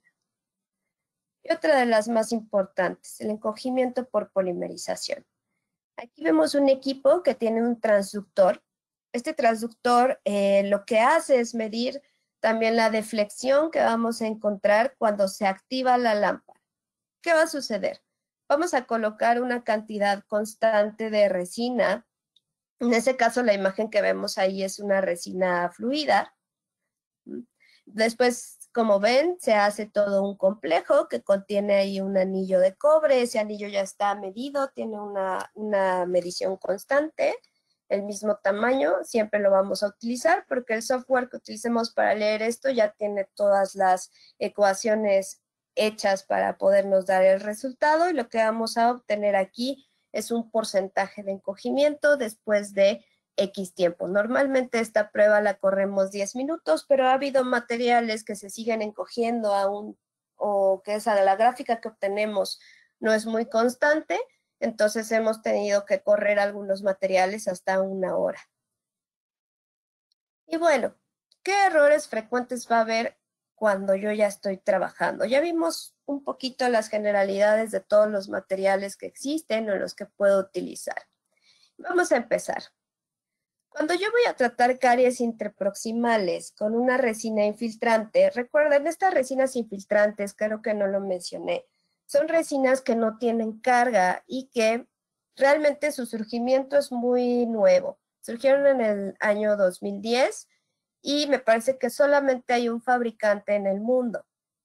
Y otra de las más importantes, el encogimiento por polimerización. Aquí vemos un equipo que tiene un transductor. Este transductor eh, lo que hace es medir también la deflexión que vamos a encontrar cuando se activa la lámpara. ¿Qué va a suceder? Vamos a colocar una cantidad constante de resina. En ese caso, la imagen que vemos ahí es una resina fluida. Después, como ven, se hace todo un complejo que contiene ahí un anillo de cobre. Ese anillo ya está medido, tiene una, una medición constante, el mismo tamaño. Siempre lo vamos a utilizar porque el software que utilicemos para leer esto ya tiene todas las ecuaciones hechas para podernos dar el resultado y lo que vamos a obtener aquí es un porcentaje de encogimiento después de X tiempo. Normalmente esta prueba la corremos diez minutos, pero ha habido materiales que se siguen encogiendo aún o que esa la gráfica que obtenemos no es muy constante, entonces hemos tenido que correr algunos materiales hasta una hora. Y bueno, ¿qué errores frecuentes va a haber cuando yo ya estoy trabajando? Ya vimos un poquito las generalidades de todos los materiales que existen o los que puedo utilizar. Vamos a empezar. Cuando yo voy a tratar caries interproximales con una resina infiltrante, recuerden, estas resinas infiltrantes, creo que no lo mencioné, son resinas que no tienen carga y que realmente su surgimiento es muy nuevo. Surgieron en el año dos mil diez y me parece que solamente hay un fabricante en el mundo.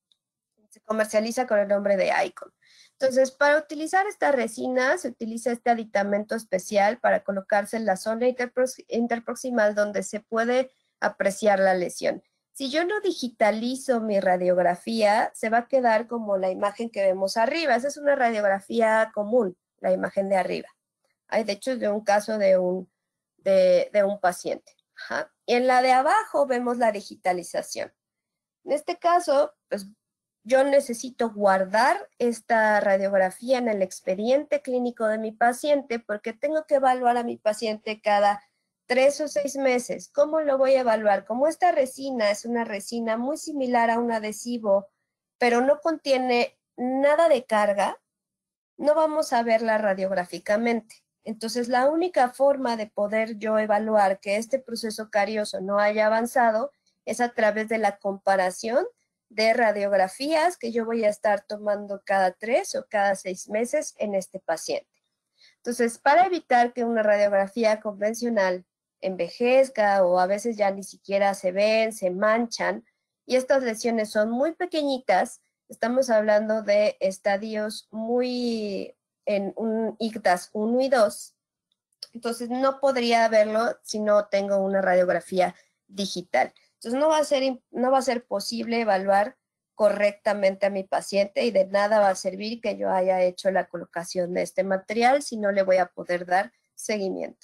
Se comercializa con el nombre de Icon. Entonces, para utilizar esta resina, se utiliza este aditamento especial para colocarse en la zona interproximal donde se puede apreciar la lesión. Si yo no digitalizo mi radiografía, se va a quedar como la imagen que vemos arriba. Esa es una radiografía común, la imagen de arriba. Hay, de hecho, de un caso de un, de, de un paciente. Ajá. Y en la de abajo vemos la digitalización. En este caso, pues, yo necesito guardar esta radiografía en el expediente clínico de mi paciente porque tengo que evaluar a mi paciente cada tres o seis meses. ¿Cómo lo voy a evaluar? Como esta resina es una resina muy similar a un adhesivo, pero no contiene nada de carga, no vamos a verla radiográficamente. Entonces, la única forma de poder yo evaluar que este proceso carioso no haya avanzado es a través de la comparación de radiografías que yo voy a estar tomando cada tres o cada seis meses en este paciente. Entonces, para evitar que una radiografía convencional envejezca o a veces ya ni siquiera se ven, se manchan, y estas lesiones son muy pequeñitas, estamos hablando de estadios muy en un I C D A S uno y dos, entonces no podría verlo si no tengo una radiografía digital. Entonces no va a ser, no va a ser posible evaluar correctamente a mi paciente y de nada va a servir que yo haya hecho la colocación de este material si no le voy a poder dar seguimiento.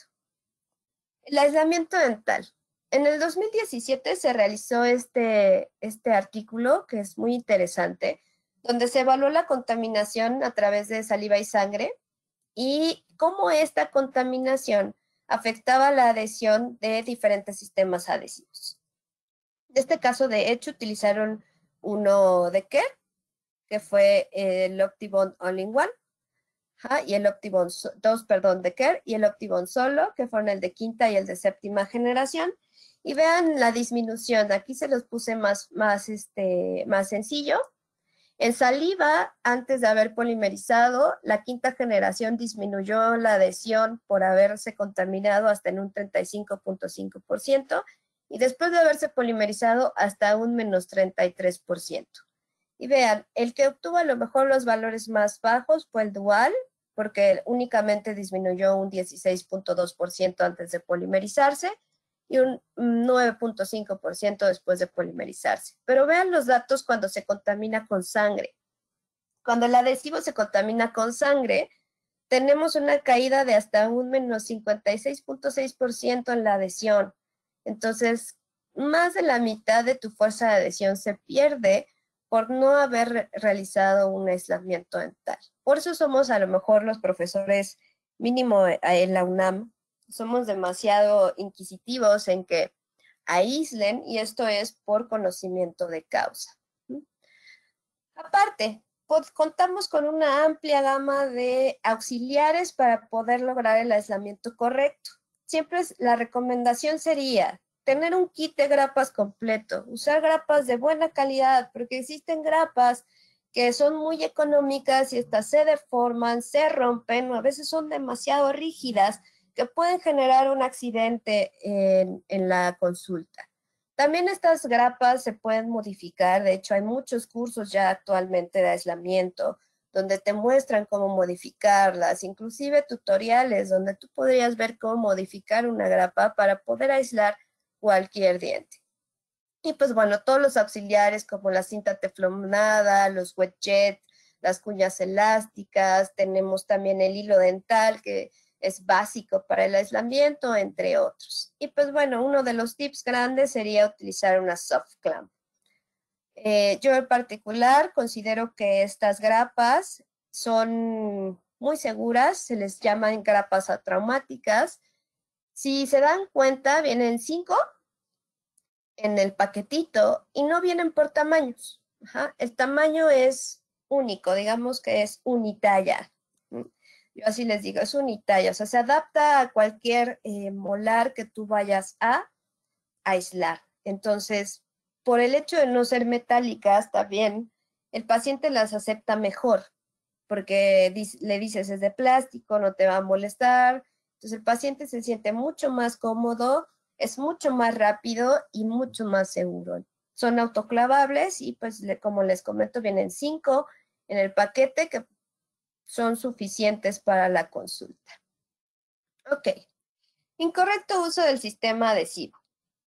El aislamiento dental. En el dos mil diecisiete se realizó este, este artículo que es muy interesante, donde se evaluó la contaminación a través de saliva y sangre y cómo esta contaminación afectaba la adhesión de diferentes sistemas adhesivos. En este caso, de hecho, utilizaron uno de Kerr, que fue el OptiBond All-in-One, Ajá, y el OptiBond dos, perdón, de Kerr, y el OptiBond solo, que fueron el de quinta y el de séptima generación. Y vean la disminución, aquí se los puse más, más, este, más sencillo. En saliva, antes de haber polimerizado, la quinta generación disminuyó la adhesión por haberse contaminado hasta en un treinta y cinco punto cinco por ciento y después de haberse polimerizado hasta un menos treinta y tres por ciento. Y vean, el que obtuvo a lo mejor los valores más bajos fue el dual, porque únicamente disminuyó un dieciséis punto dos por ciento antes de polimerizarse y un nueve punto cinco por ciento después de polimerizarse. Pero vean los datos cuando se contamina con sangre. Cuando el adhesivo se contamina con sangre, tenemos una caída de hasta un menos cincuenta y seis punto seis por ciento en la adhesión. Entonces, más de la mitad de tu fuerza de adhesión se pierde por no haber realizado un aislamiento dental. Por eso somos a lo mejor los profesores, mínimo en la UNAM, somos demasiado inquisitivos en que aíslen, y esto es por conocimiento de causa. Aparte, contamos con una amplia gama de auxiliares para poder lograr el aislamiento correcto. Siempre la recomendación sería tener un kit de grapas completo, usar grapas de buena calidad, porque existen grapas que son muy económicas y estas se deforman, se rompen, o a veces son demasiado rígidas, que pueden generar un accidente en, en la consulta. También estas grapas se pueden modificar, de hecho hay muchos cursos ya actualmente de aislamiento donde te muestran cómo modificarlas, inclusive tutoriales donde tú podrías ver cómo modificar una grapa para poder aislar cualquier diente. Y pues bueno, todos los auxiliares como la cinta teflonada, los wet jet, las cuñas elásticas, tenemos también el hilo dental que es básico para el aislamiento, entre otros. Y pues bueno, uno de los tips grandes sería utilizar una soft clamp. Eh, yo en particular considero que estas grapas son muy seguras, se les llaman grapas atraumáticas. Si se dan cuenta, vienen cinco en el paquetito y no vienen por tamaños. Ajá. El tamaño es único, digamos que es unitalla. Yo así les digo, es unitalla, o sea, se adapta a cualquier eh, molar que tú vayas a aislar. Entonces, por el hecho de no ser metálicas, también el paciente las acepta mejor, porque le dices es de plástico, no te va a molestar. Entonces, el paciente se siente mucho más cómodo, es mucho más rápido y mucho más seguro. Son autoclavables y pues como les comento, vienen cinco en el paquete que son suficientes para la consulta. Ok. Incorrecto uso del sistema adhesivo.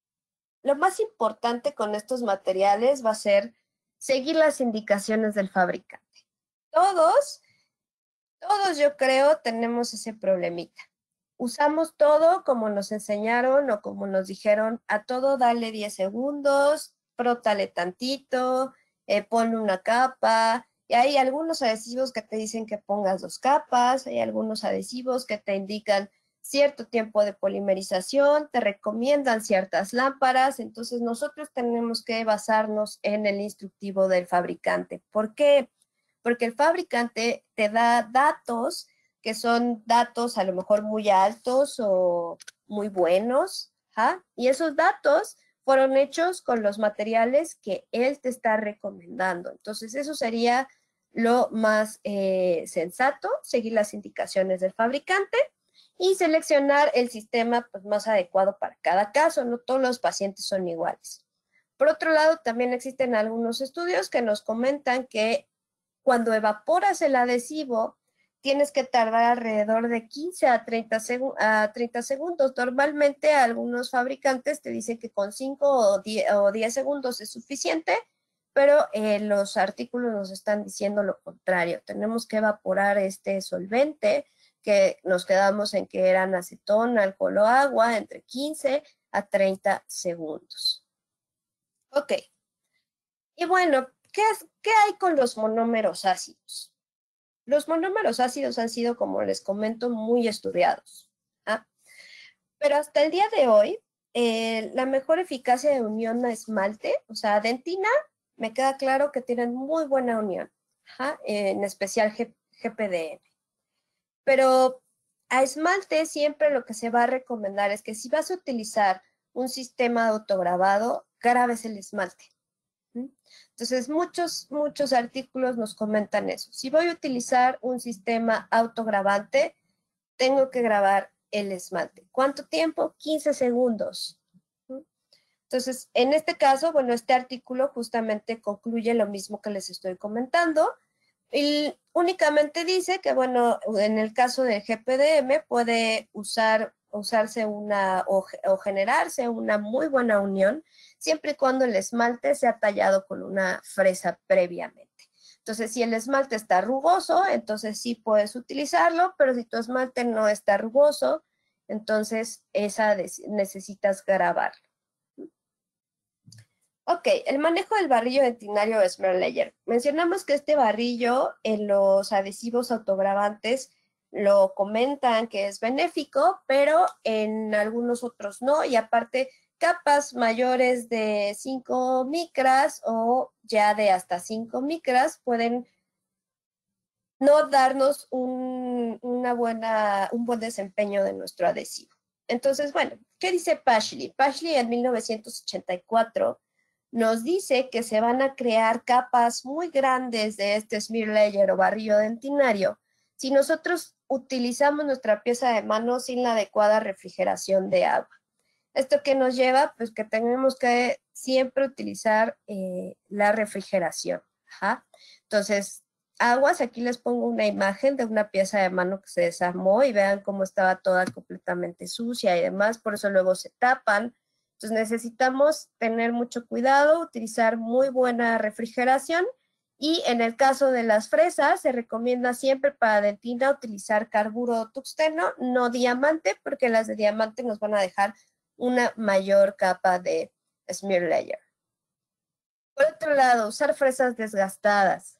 Lo más importante con estos materiales va a ser seguir las indicaciones del fabricante. Todos, todos yo creo tenemos ese problemita. Usamos todo como nos enseñaron o como nos dijeron, a todo dale diez segundos, frótale tantito, eh, ponle una capa. Y hay algunos adhesivos que te dicen que pongas dos capas, hay algunos adhesivos que te indican cierto tiempo de polimerización, te recomiendan ciertas lámparas, entonces nosotros tenemos que basarnos en el instructivo del fabricante. ¿Por qué? Porque el fabricante te da datos que son datos a lo mejor muy altos o muy buenos, ¿ja? Y esos datos fueron hechos con los materiales que él te está recomendando. Entonces, eso sería lo más eh, sensato, seguir las indicaciones del fabricante y seleccionar el sistema pues, más adecuado para cada caso. No todos los pacientes son iguales. Por otro lado, también existen algunos estudios que nos comentan que cuando evaporas el adhesivo, tienes que tardar alrededor de quince a treinta, seg a treinta segundos. Normalmente algunos fabricantes te dicen que con cinco o diez segundos es suficiente, pero eh, los artículos nos están diciendo lo contrario. Tenemos que evaporar este solvente, que nos quedamos en que eran acetón, alcohol o agua, entre quince a treinta segundos. Ok. Y bueno, ¿qué, es, ¿qué hay con los monómeros ácidos? los monómeros ácidos han sido, como les comento, muy estudiados. ¿Ah? Pero hasta el día de hoy, eh, la mejor eficacia de unión a esmalte, o sea, dentina, me queda claro que tienen muy buena unión, ¿ah? En especial G P D M. Pero a esmalte siempre lo que se va a recomendar es que si vas a utilizar un sistema de autograbado, grabes el esmalte. Entonces, muchos, muchos artículos nos comentan eso. Si voy a utilizar un sistema autograbante, tengo que grabar el esmalte. ¿Cuánto tiempo? quince segundos. Entonces, en este caso, bueno, este artículo justamente concluye lo mismo que les estoy comentando. Y únicamente dice que, bueno, en el caso del G P D M puede usar, usarse una o, o generarse una muy buena unión siempre y cuando el esmalte sea tallado con una fresa previamente. Entonces, si el esmalte está rugoso, entonces sí puedes utilizarlo, pero si tu esmalte no está rugoso, entonces esa necesitas grabarlo. Ok, el manejo del barrillo dentinario Smearlayer. Mencionamos que este barrillo en los adhesivos autograbantes lo comentan que es benéfico, pero en algunos otros no, y aparte capas mayores de cinco micras o ya de hasta cinco micras pueden no darnos un, una buena, un buen desempeño de nuestro adhesivo. Entonces, bueno, ¿qué dice Pashley? Pashley en mil novecientos ochenta y cuatro nos dice que se van a crear capas muy grandes de este Smearlayer o barrillo dentinario si nosotros utilizamos nuestra pieza de mano sin la adecuada refrigeración de agua. ¿Esto qué nos lleva? Pues que tenemos que siempre utilizar eh, la refrigeración. Ajá. Entonces, aguas, aquí les pongo una imagen de una pieza de mano que se desarmó y vean cómo estaba toda completamente sucia y demás, por eso luego se tapan. Entonces necesitamos tener mucho cuidado, utilizar muy buena refrigeración y en el caso de las fresas se recomienda siempre para dentina utilizar carburo tuxteno, no diamante, porque las de diamante nos van a dejar una mayor capa de Smearlayer. Por otro lado, usar fresas desgastadas.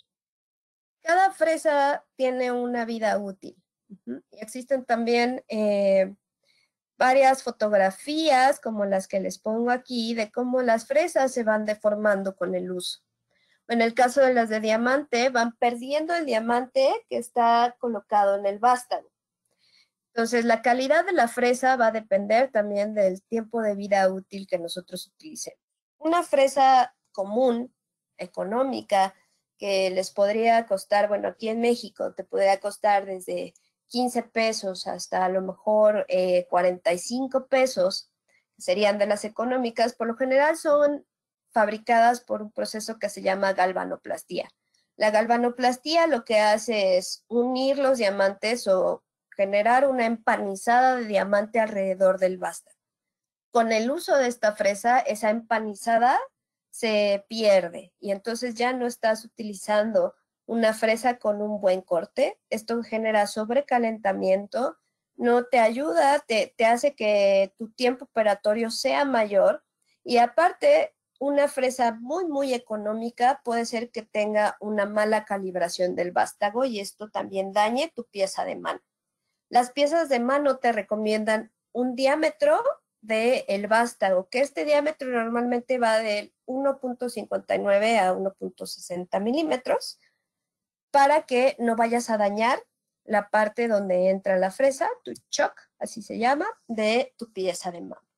Cada fresa tiene una vida útil. Uh-huh. Y existen también eh, varias fotografías, como las que les pongo aquí, de cómo las fresas se van deformando con el uso. En el caso de las de diamante, van perdiendo el diamante que está colocado en el vástago. Entonces, la calidad de la fresa va a depender también del tiempo de vida útil que nosotros utilicemos. Una fresa común, económica, que les podría costar, bueno, aquí en México te podría costar desde quince pesos hasta a lo mejor eh, cuarenta y cinco pesos, que serían de las económicas, por lo general son fabricadas por un proceso que se llama galvanoplastía. La galvanoplastía lo que hace es unir los diamantes o generar una empanizada de diamante alrededor del vástago. Con el uso de esta fresa, esa empanizada se pierde y entonces ya no estás utilizando una fresa con un buen corte. Esto genera sobrecalentamiento, no te ayuda, te, te hace que tu tiempo operatorio sea mayor y aparte una fresa muy, muy económica puede ser que tenga una mala calibración del vástago y esto también dañe tu pieza de mano. Las piezas de mano te recomiendan un diámetro del vástago, que este diámetro normalmente va de uno punto cincuenta y nueve a uno punto sesenta milímetros para que no vayas a dañar la parte donde entra la fresa, tu choc, así se llama, de tu pieza de mano.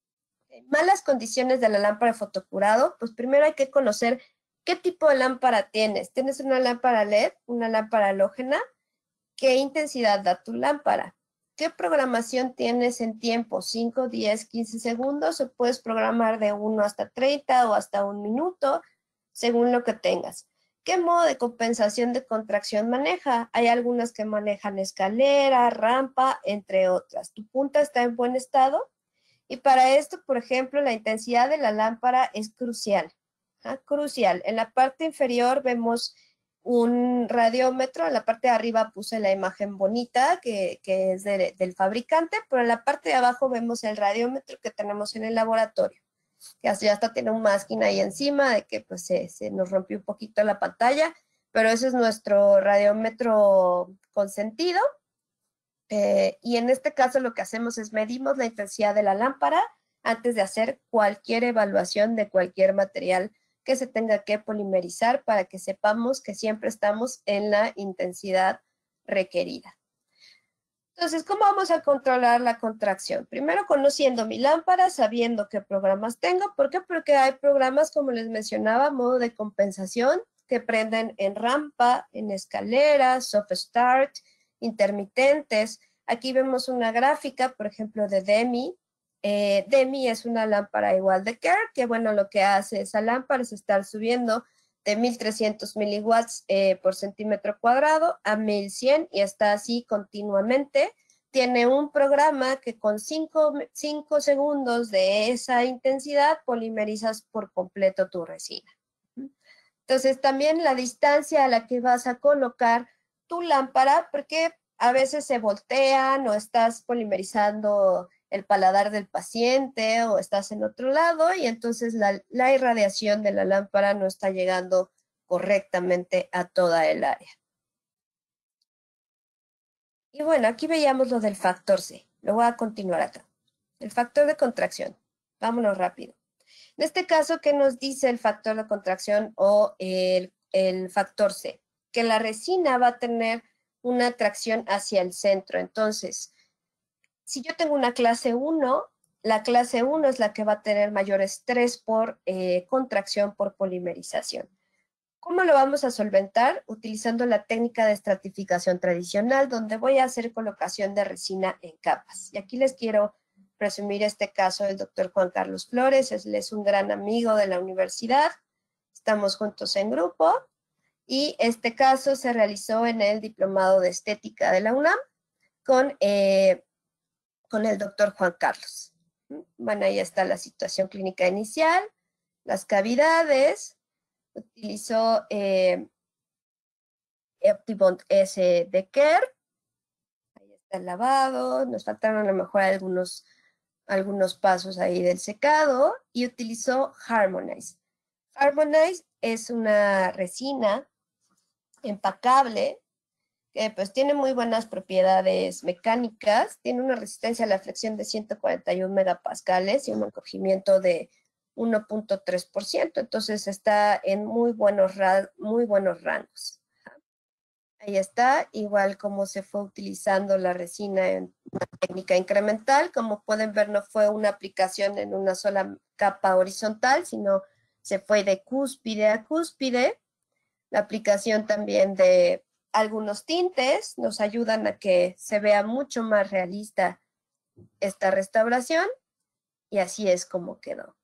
Malas condiciones de la lámpara de fotocurado, pues primero hay que conocer qué tipo de lámpara tienes. ¿Tienes una lámpara L E D, una lámpara halógena? ¿Qué intensidad da tu lámpara? ¿Qué programación tienes en tiempo? cinco, diez, quince segundos o puedes programar de uno hasta treinta o hasta un minuto, según lo que tengas. ¿Qué modo de compensación de contracción maneja? Hay algunas que manejan escalera, rampa, entre otras. ¿Tu punta está en buen estado? Y para esto, por ejemplo, la intensidad de la lámpara es crucial. ¿Ah? Crucial. En la parte inferior vemos un radiómetro, en la parte de arriba puse la imagen bonita que, que es de, del fabricante, pero en la parte de abajo vemos el radiómetro que tenemos en el laboratorio, que ya hasta tiene un masking ahí encima de que pues se, se nos rompió un poquito la pantalla, pero ese es nuestro radiómetro consentido. Eh, y en este caso lo que hacemos es medimos la intensidad de la lámpara antes de hacer cualquier evaluación de cualquier material que se tenga que polimerizar para que sepamos que siempre estamos en la intensidad requerida. Entonces, ¿cómo vamos a controlar la contracción? Primero, conociendo mi lámpara, sabiendo qué programas tengo. ¿Por qué? Porque hay programas, como les mencionaba, modo de compensación, que prenden en rampa, en escaleras, soft start, intermitentes. Aquí vemos una gráfica, por ejemplo, de DEMI. Eh, DEMI es una lámpara igual de Kerr, que bueno, lo que hace esa lámpara es estar subiendo de mil trescientos miliwatts eh, por centímetro cuadrado a mil cien y está así continuamente. Tiene un programa que con cinco segundos de esa intensidad polimerizas por completo tu resina. Entonces también la distancia a la que vas a colocar tu lámpara, porque a veces se voltean o estás polimerizando el paladar del paciente o estás en otro lado y entonces la, la irradiación de la lámpara no está llegando correctamente a toda el área. Y bueno, aquí veíamos lo del factor C. Lo voy a continuar acá. El factor de contracción. Vámonos rápido. En este caso, ¿qué nos dice el factor de contracción o el, el factor C? Que la resina va a tener una atracción hacia el centro. Entonces, si yo tengo una clase uno, la clase uno es la que va a tener mayor estrés por eh, contracción por polimerización. ¿Cómo lo vamos a solventar? Utilizando la técnica de estratificación tradicional, donde voy a hacer colocación de resina en capas. Y aquí les quiero presumir este caso del doctor Juan Carlos Flores. Él es un gran amigo de la universidad. Estamos juntos en grupo. Y este caso se realizó en el Diplomado de Estética de la UNAM con... Eh, con el doctor Juan Carlos. Bueno, ahí está la situación clínica inicial, las cavidades, utilizó eh, Optibond S de Kerr, ahí está el lavado, nos faltaron a lo mejor algunos, algunos pasos ahí del secado, y utilizó Harmonize. Harmonize es una resina empacable, que pues tiene muy buenas propiedades mecánicas, tiene una resistencia a la flexión de ciento cuarenta y uno megapascales y un encogimiento de uno punto tres por ciento, entonces está en muy buenos, muy buenos rangos. Ahí está, igual como se fue utilizando la resina en una técnica incremental, como pueden ver no fue una aplicación en una sola capa horizontal, sino se fue de cúspide a cúspide. La aplicación también de algunos tintes nos ayudan a que se vea mucho más realista esta restauración y así es como quedó.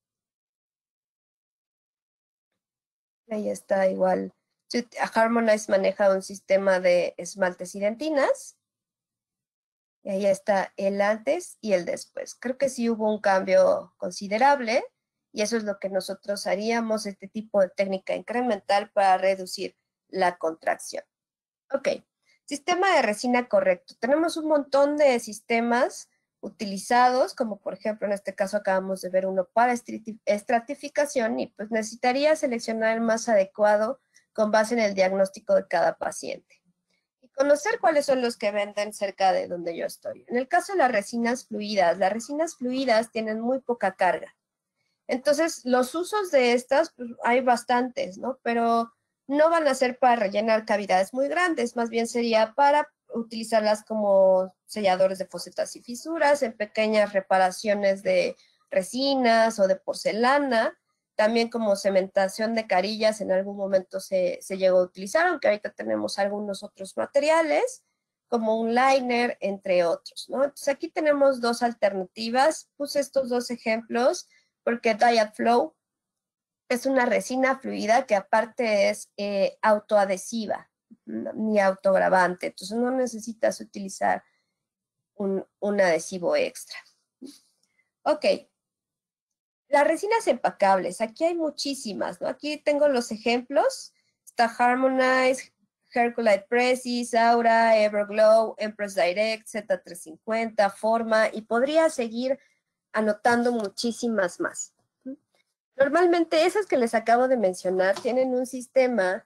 Ahí está igual. Harmonize maneja un sistema de esmaltes y dentinas. Y ahí está el antes y el después. Creo que sí hubo un cambio considerable y eso es lo que nosotros haríamos, este tipo de técnica incremental para reducir la contracción. Ok, sistema de resina correcto. Tenemos un montón de sistemas utilizados, como por ejemplo en este caso acabamos de ver uno para estratificación y pues necesitaría seleccionar el más adecuado con base en el diagnóstico de cada paciente. Y conocer cuáles son los que venden cerca de donde yo estoy. En el caso de las resinas fluidas, las resinas fluidas tienen muy poca carga. Entonces, los usos de estas, pues, hay bastantes, ¿no? Pero no van a ser para rellenar cavidades muy grandes, más bien sería para utilizarlas como selladores de fosetas y fisuras, en pequeñas reparaciones de resinas o de porcelana, también como cementación de carillas en algún momento se, se llegó a utilizar, aunque ahorita tenemos algunos otros materiales, como un liner, entre otros, ¿no? Entonces aquí tenemos dos alternativas, puse estos dos ejemplos porque Diaflow es una resina fluida que aparte es eh, autoadhesiva, ni autogravante, entonces no necesitas utilizar un, un adhesivo extra. Ok, las resinas empacables, aquí hay muchísimas, ¿no? Aquí tengo los ejemplos, está Harmonize, Herculite Precis, Aura, Everglow, Empress Direct, Z trescientos cincuenta, Forma, y podría seguir anotando muchísimas más. Normalmente esas que les acabo de mencionar tienen un sistema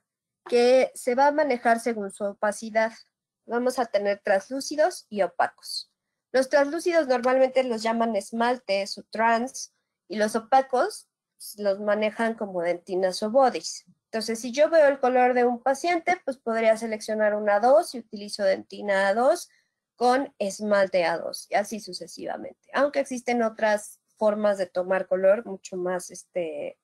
que se va a manejar según su opacidad. Vamos a tener translúcidos y opacos. Los translúcidos normalmente los llaman esmaltes o trans, y los opacos los manejan como dentinas o bodies. Entonces, si yo veo el color de un paciente, pues podría seleccionar una A dos y utilizo dentina A dos con esmalte A dos, y así sucesivamente. Aunque existen otras formas de tomar color mucho más, este,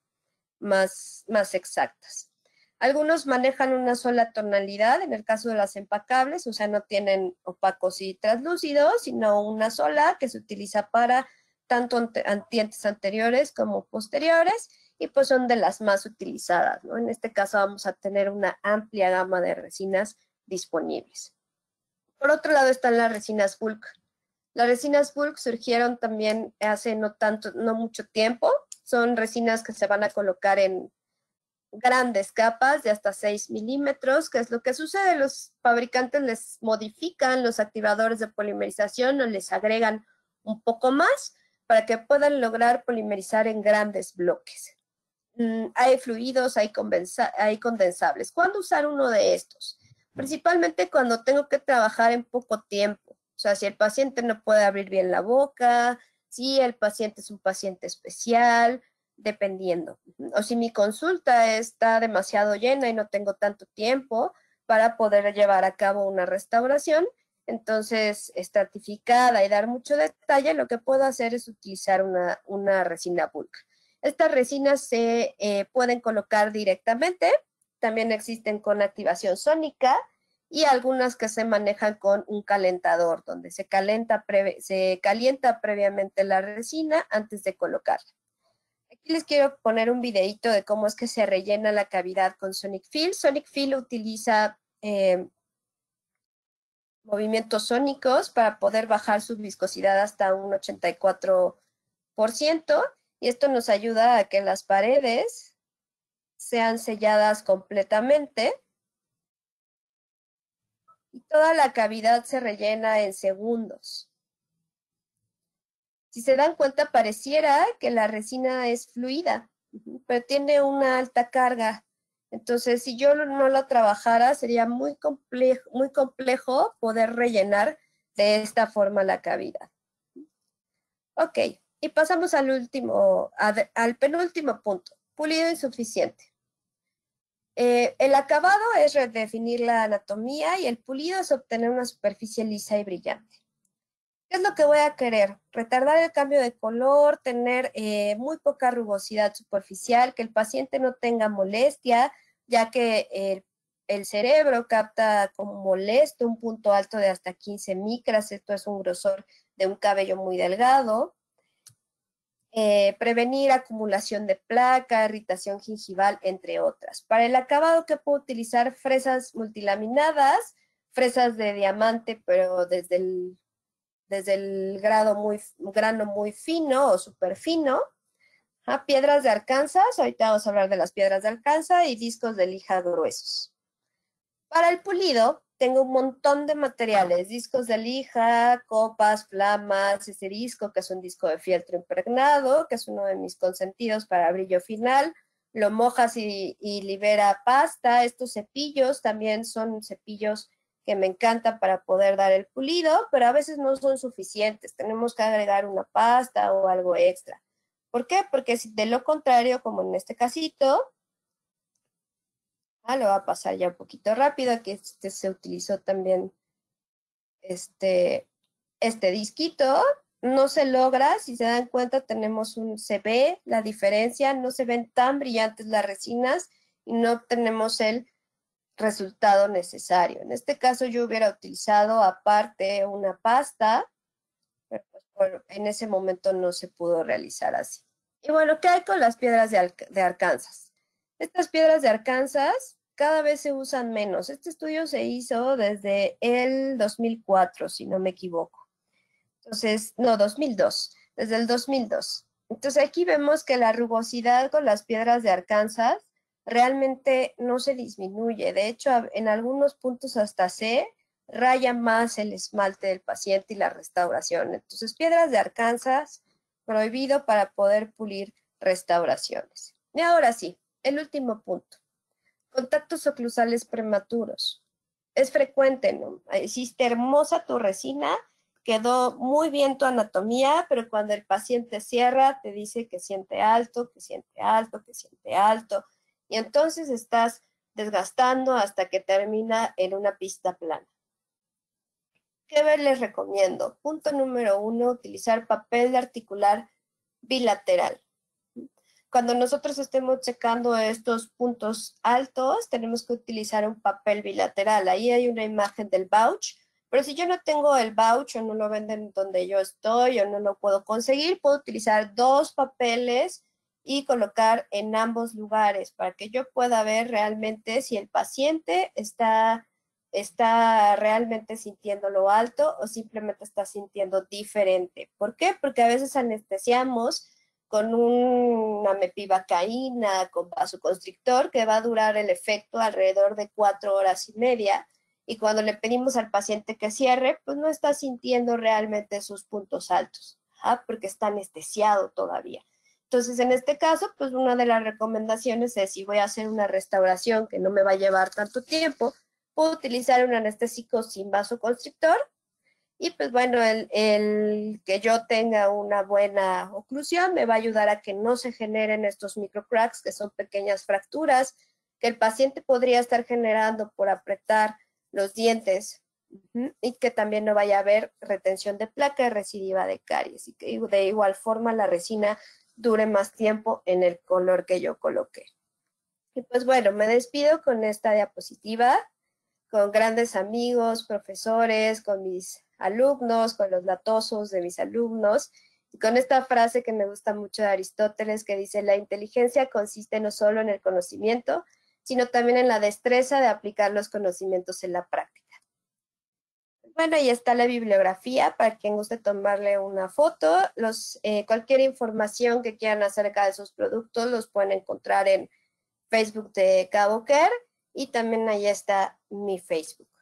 más, más exactas. Algunos manejan una sola tonalidad, en el caso de las empacables, o sea, no tienen opacos y translúcidos, sino una sola que se utiliza para tanto dientes anteriores como posteriores, y pues son de las más utilizadas, ¿no? En este caso vamos a tener una amplia gama de resinas disponibles. Por otro lado están las resinas bulk. Las resinas bulk surgieron también hace no tanto, no mucho tiempo. Son resinas que se van a colocar en grandes capas de hasta seis milímetros, que es lo que sucede. Los fabricantes les modifican los activadores de polimerización o les agregan un poco más para que puedan lograr polimerizar en grandes bloques. Mm, hay fluidos, hay, hay condensables. ¿Cuándo usar uno de estos? Principalmente cuando tengo que trabajar en poco tiempo. O sea, si el paciente no puede abrir bien la boca, si el paciente es un paciente especial, dependiendo. O si mi consulta está demasiado llena y no tengo tanto tiempo para poder llevar a cabo una restauración, entonces estratificada y dar mucho detalle, lo que puedo hacer es utilizar una, una resina bulk. Estas resinas se eh, pueden colocar directamente, también existen con activación sónica, y algunas que se manejan con un calentador, donde se, calenta previa, se calienta previamente la resina antes de colocarla. Aquí les quiero poner un videito de cómo es que se rellena la cavidad con Sonic Fill. Sonic Fill utiliza eh, movimientos sónicos para poder bajar su viscosidad hasta un ochenta y cuatro por ciento, y esto nos ayuda a que las paredes sean selladas completamente y toda la cavidad se rellena en segundos. Si se dan cuenta, pareciera que la resina es fluida, pero tiene una alta carga. Entonces, si yo no la trabajara, sería muy complejo, muy complejo poder rellenar de esta forma la cavidad. Ok, y pasamos al último, al penúltimo punto, pulido insuficiente. Eh, el acabado es redefinir la anatomía y el pulido es obtener una superficie lisa y brillante. ¿Qué es lo que voy a querer? Retardar el cambio de color, tener eh, muy poca rugosidad superficial, que el paciente no tenga molestia, ya que el, el cerebro capta como molesto un punto alto de hasta quince micras, esto es un grosor de un cabello muy delgado. Eh, prevenir acumulación de placa, irritación gingival, entre otras. Para el acabado, ¿qué puedo utilizar? Fresas multilaminadas, fresas de diamante, pero desde el, desde el grado muy, grano muy fino o súper fino. ¿Ah? Piedras de Arkansas, ahorita vamos a hablar de las piedras de Arkansas, y discos de lija gruesos. Para el pulido, tengo un montón de materiales, discos de lija, copas, flamas, ese disco que es un disco de fieltro impregnado, que es uno de mis consentidos para brillo final, lo mojas y, y libera pasta. Estos cepillos también son cepillos que me encantan para poder dar el pulido, pero a veces no son suficientes, tenemos que agregar una pasta o algo extra. ¿Por qué? Porque si de lo contrario, como en este casito, Ah, lo va a pasar ya un poquito rápido, que este se utilizó también este, este disquito. No se logra, si se dan cuenta, tenemos un, se ve la diferencia, no se ven tan brillantes las resinas y no obtenemos el resultado necesario. En este caso yo hubiera utilizado aparte una pasta, pero pues por, en ese momento no se pudo realizar así. Y bueno, ¿qué hay con las piedras de, Ar de Arkansas? Estas piedras de Arkansas cada vez se usan menos. Este estudio se hizo desde el dos mil cuatro, si no me equivoco. Entonces, no, dos mil dos, desde el dos mil dos. Entonces aquí vemos que la rugosidad con las piedras de Arkansas realmente no se disminuye. De hecho, en algunos puntos hasta se raya más el esmalte del paciente y la restauración. Entonces, piedras de Arkansas, prohibido para poder pulir restauraciones. Y ahora sí, el último punto. Contactos oclusales prematuros. Es frecuente, ¿no? Hiciste hermosa tu resina, quedó muy bien tu anatomía, pero cuando el paciente cierra, te dice que siente alto, que siente alto, que siente alto. Y entonces estás desgastando hasta que termina en una pista plana. ¿Qué les recomiendo? Punto número uno, utilizar papel de articular bilateral. Cuando nosotros estemos checando estos puntos altos, tenemos que utilizar un papel bilateral. Ahí hay una imagen del vouch, pero si yo no tengo el vouch o no lo venden donde yo estoy o no lo puedo conseguir, puedo utilizar dos papeles y colocar en ambos lugares para que yo pueda ver realmente si el paciente está, está realmente sintiendo lo alto o simplemente está sintiendo diferente. ¿Por qué? Porque a veces anestesiamos con una mepivacaína, con vasoconstrictor, que va a durar el efecto alrededor de cuatro horas y media. Y cuando le pedimos al paciente que cierre, pues no está sintiendo realmente sus puntos altos, ¿ah? Porque está anestesiado todavía. Entonces, en este caso, pues una de las recomendaciones es, si voy a hacer una restauración que no me va a llevar tanto tiempo, puedo utilizar un anestésico sin vasoconstrictor. Y pues bueno, el, el, que yo tenga una buena oclusión me va a ayudar a que no se generen estos microcracks, que son pequeñas fracturas que el paciente podría estar generando por apretar los dientes, uh-huh, y que también no vaya a haber retención de placa y recidiva de caries, y que de igual forma la resina dure más tiempo en el color que yo coloqué. Y pues bueno, me despido con esta diapositiva, con grandes amigos, profesores, con mis alumnos, con los latosos de mis alumnos, y con esta frase que me gusta mucho de Aristóteles, que dice: la inteligencia consiste no solo en el conocimiento, sino también en la destreza de aplicar los conocimientos en la práctica. Bueno, ahí está la bibliografía para quien guste tomarle una foto. Los, eh, cualquier información que quieran acerca de esos productos los pueden encontrar en Facebook de Cabo Care, y también ahí está mi Facebook.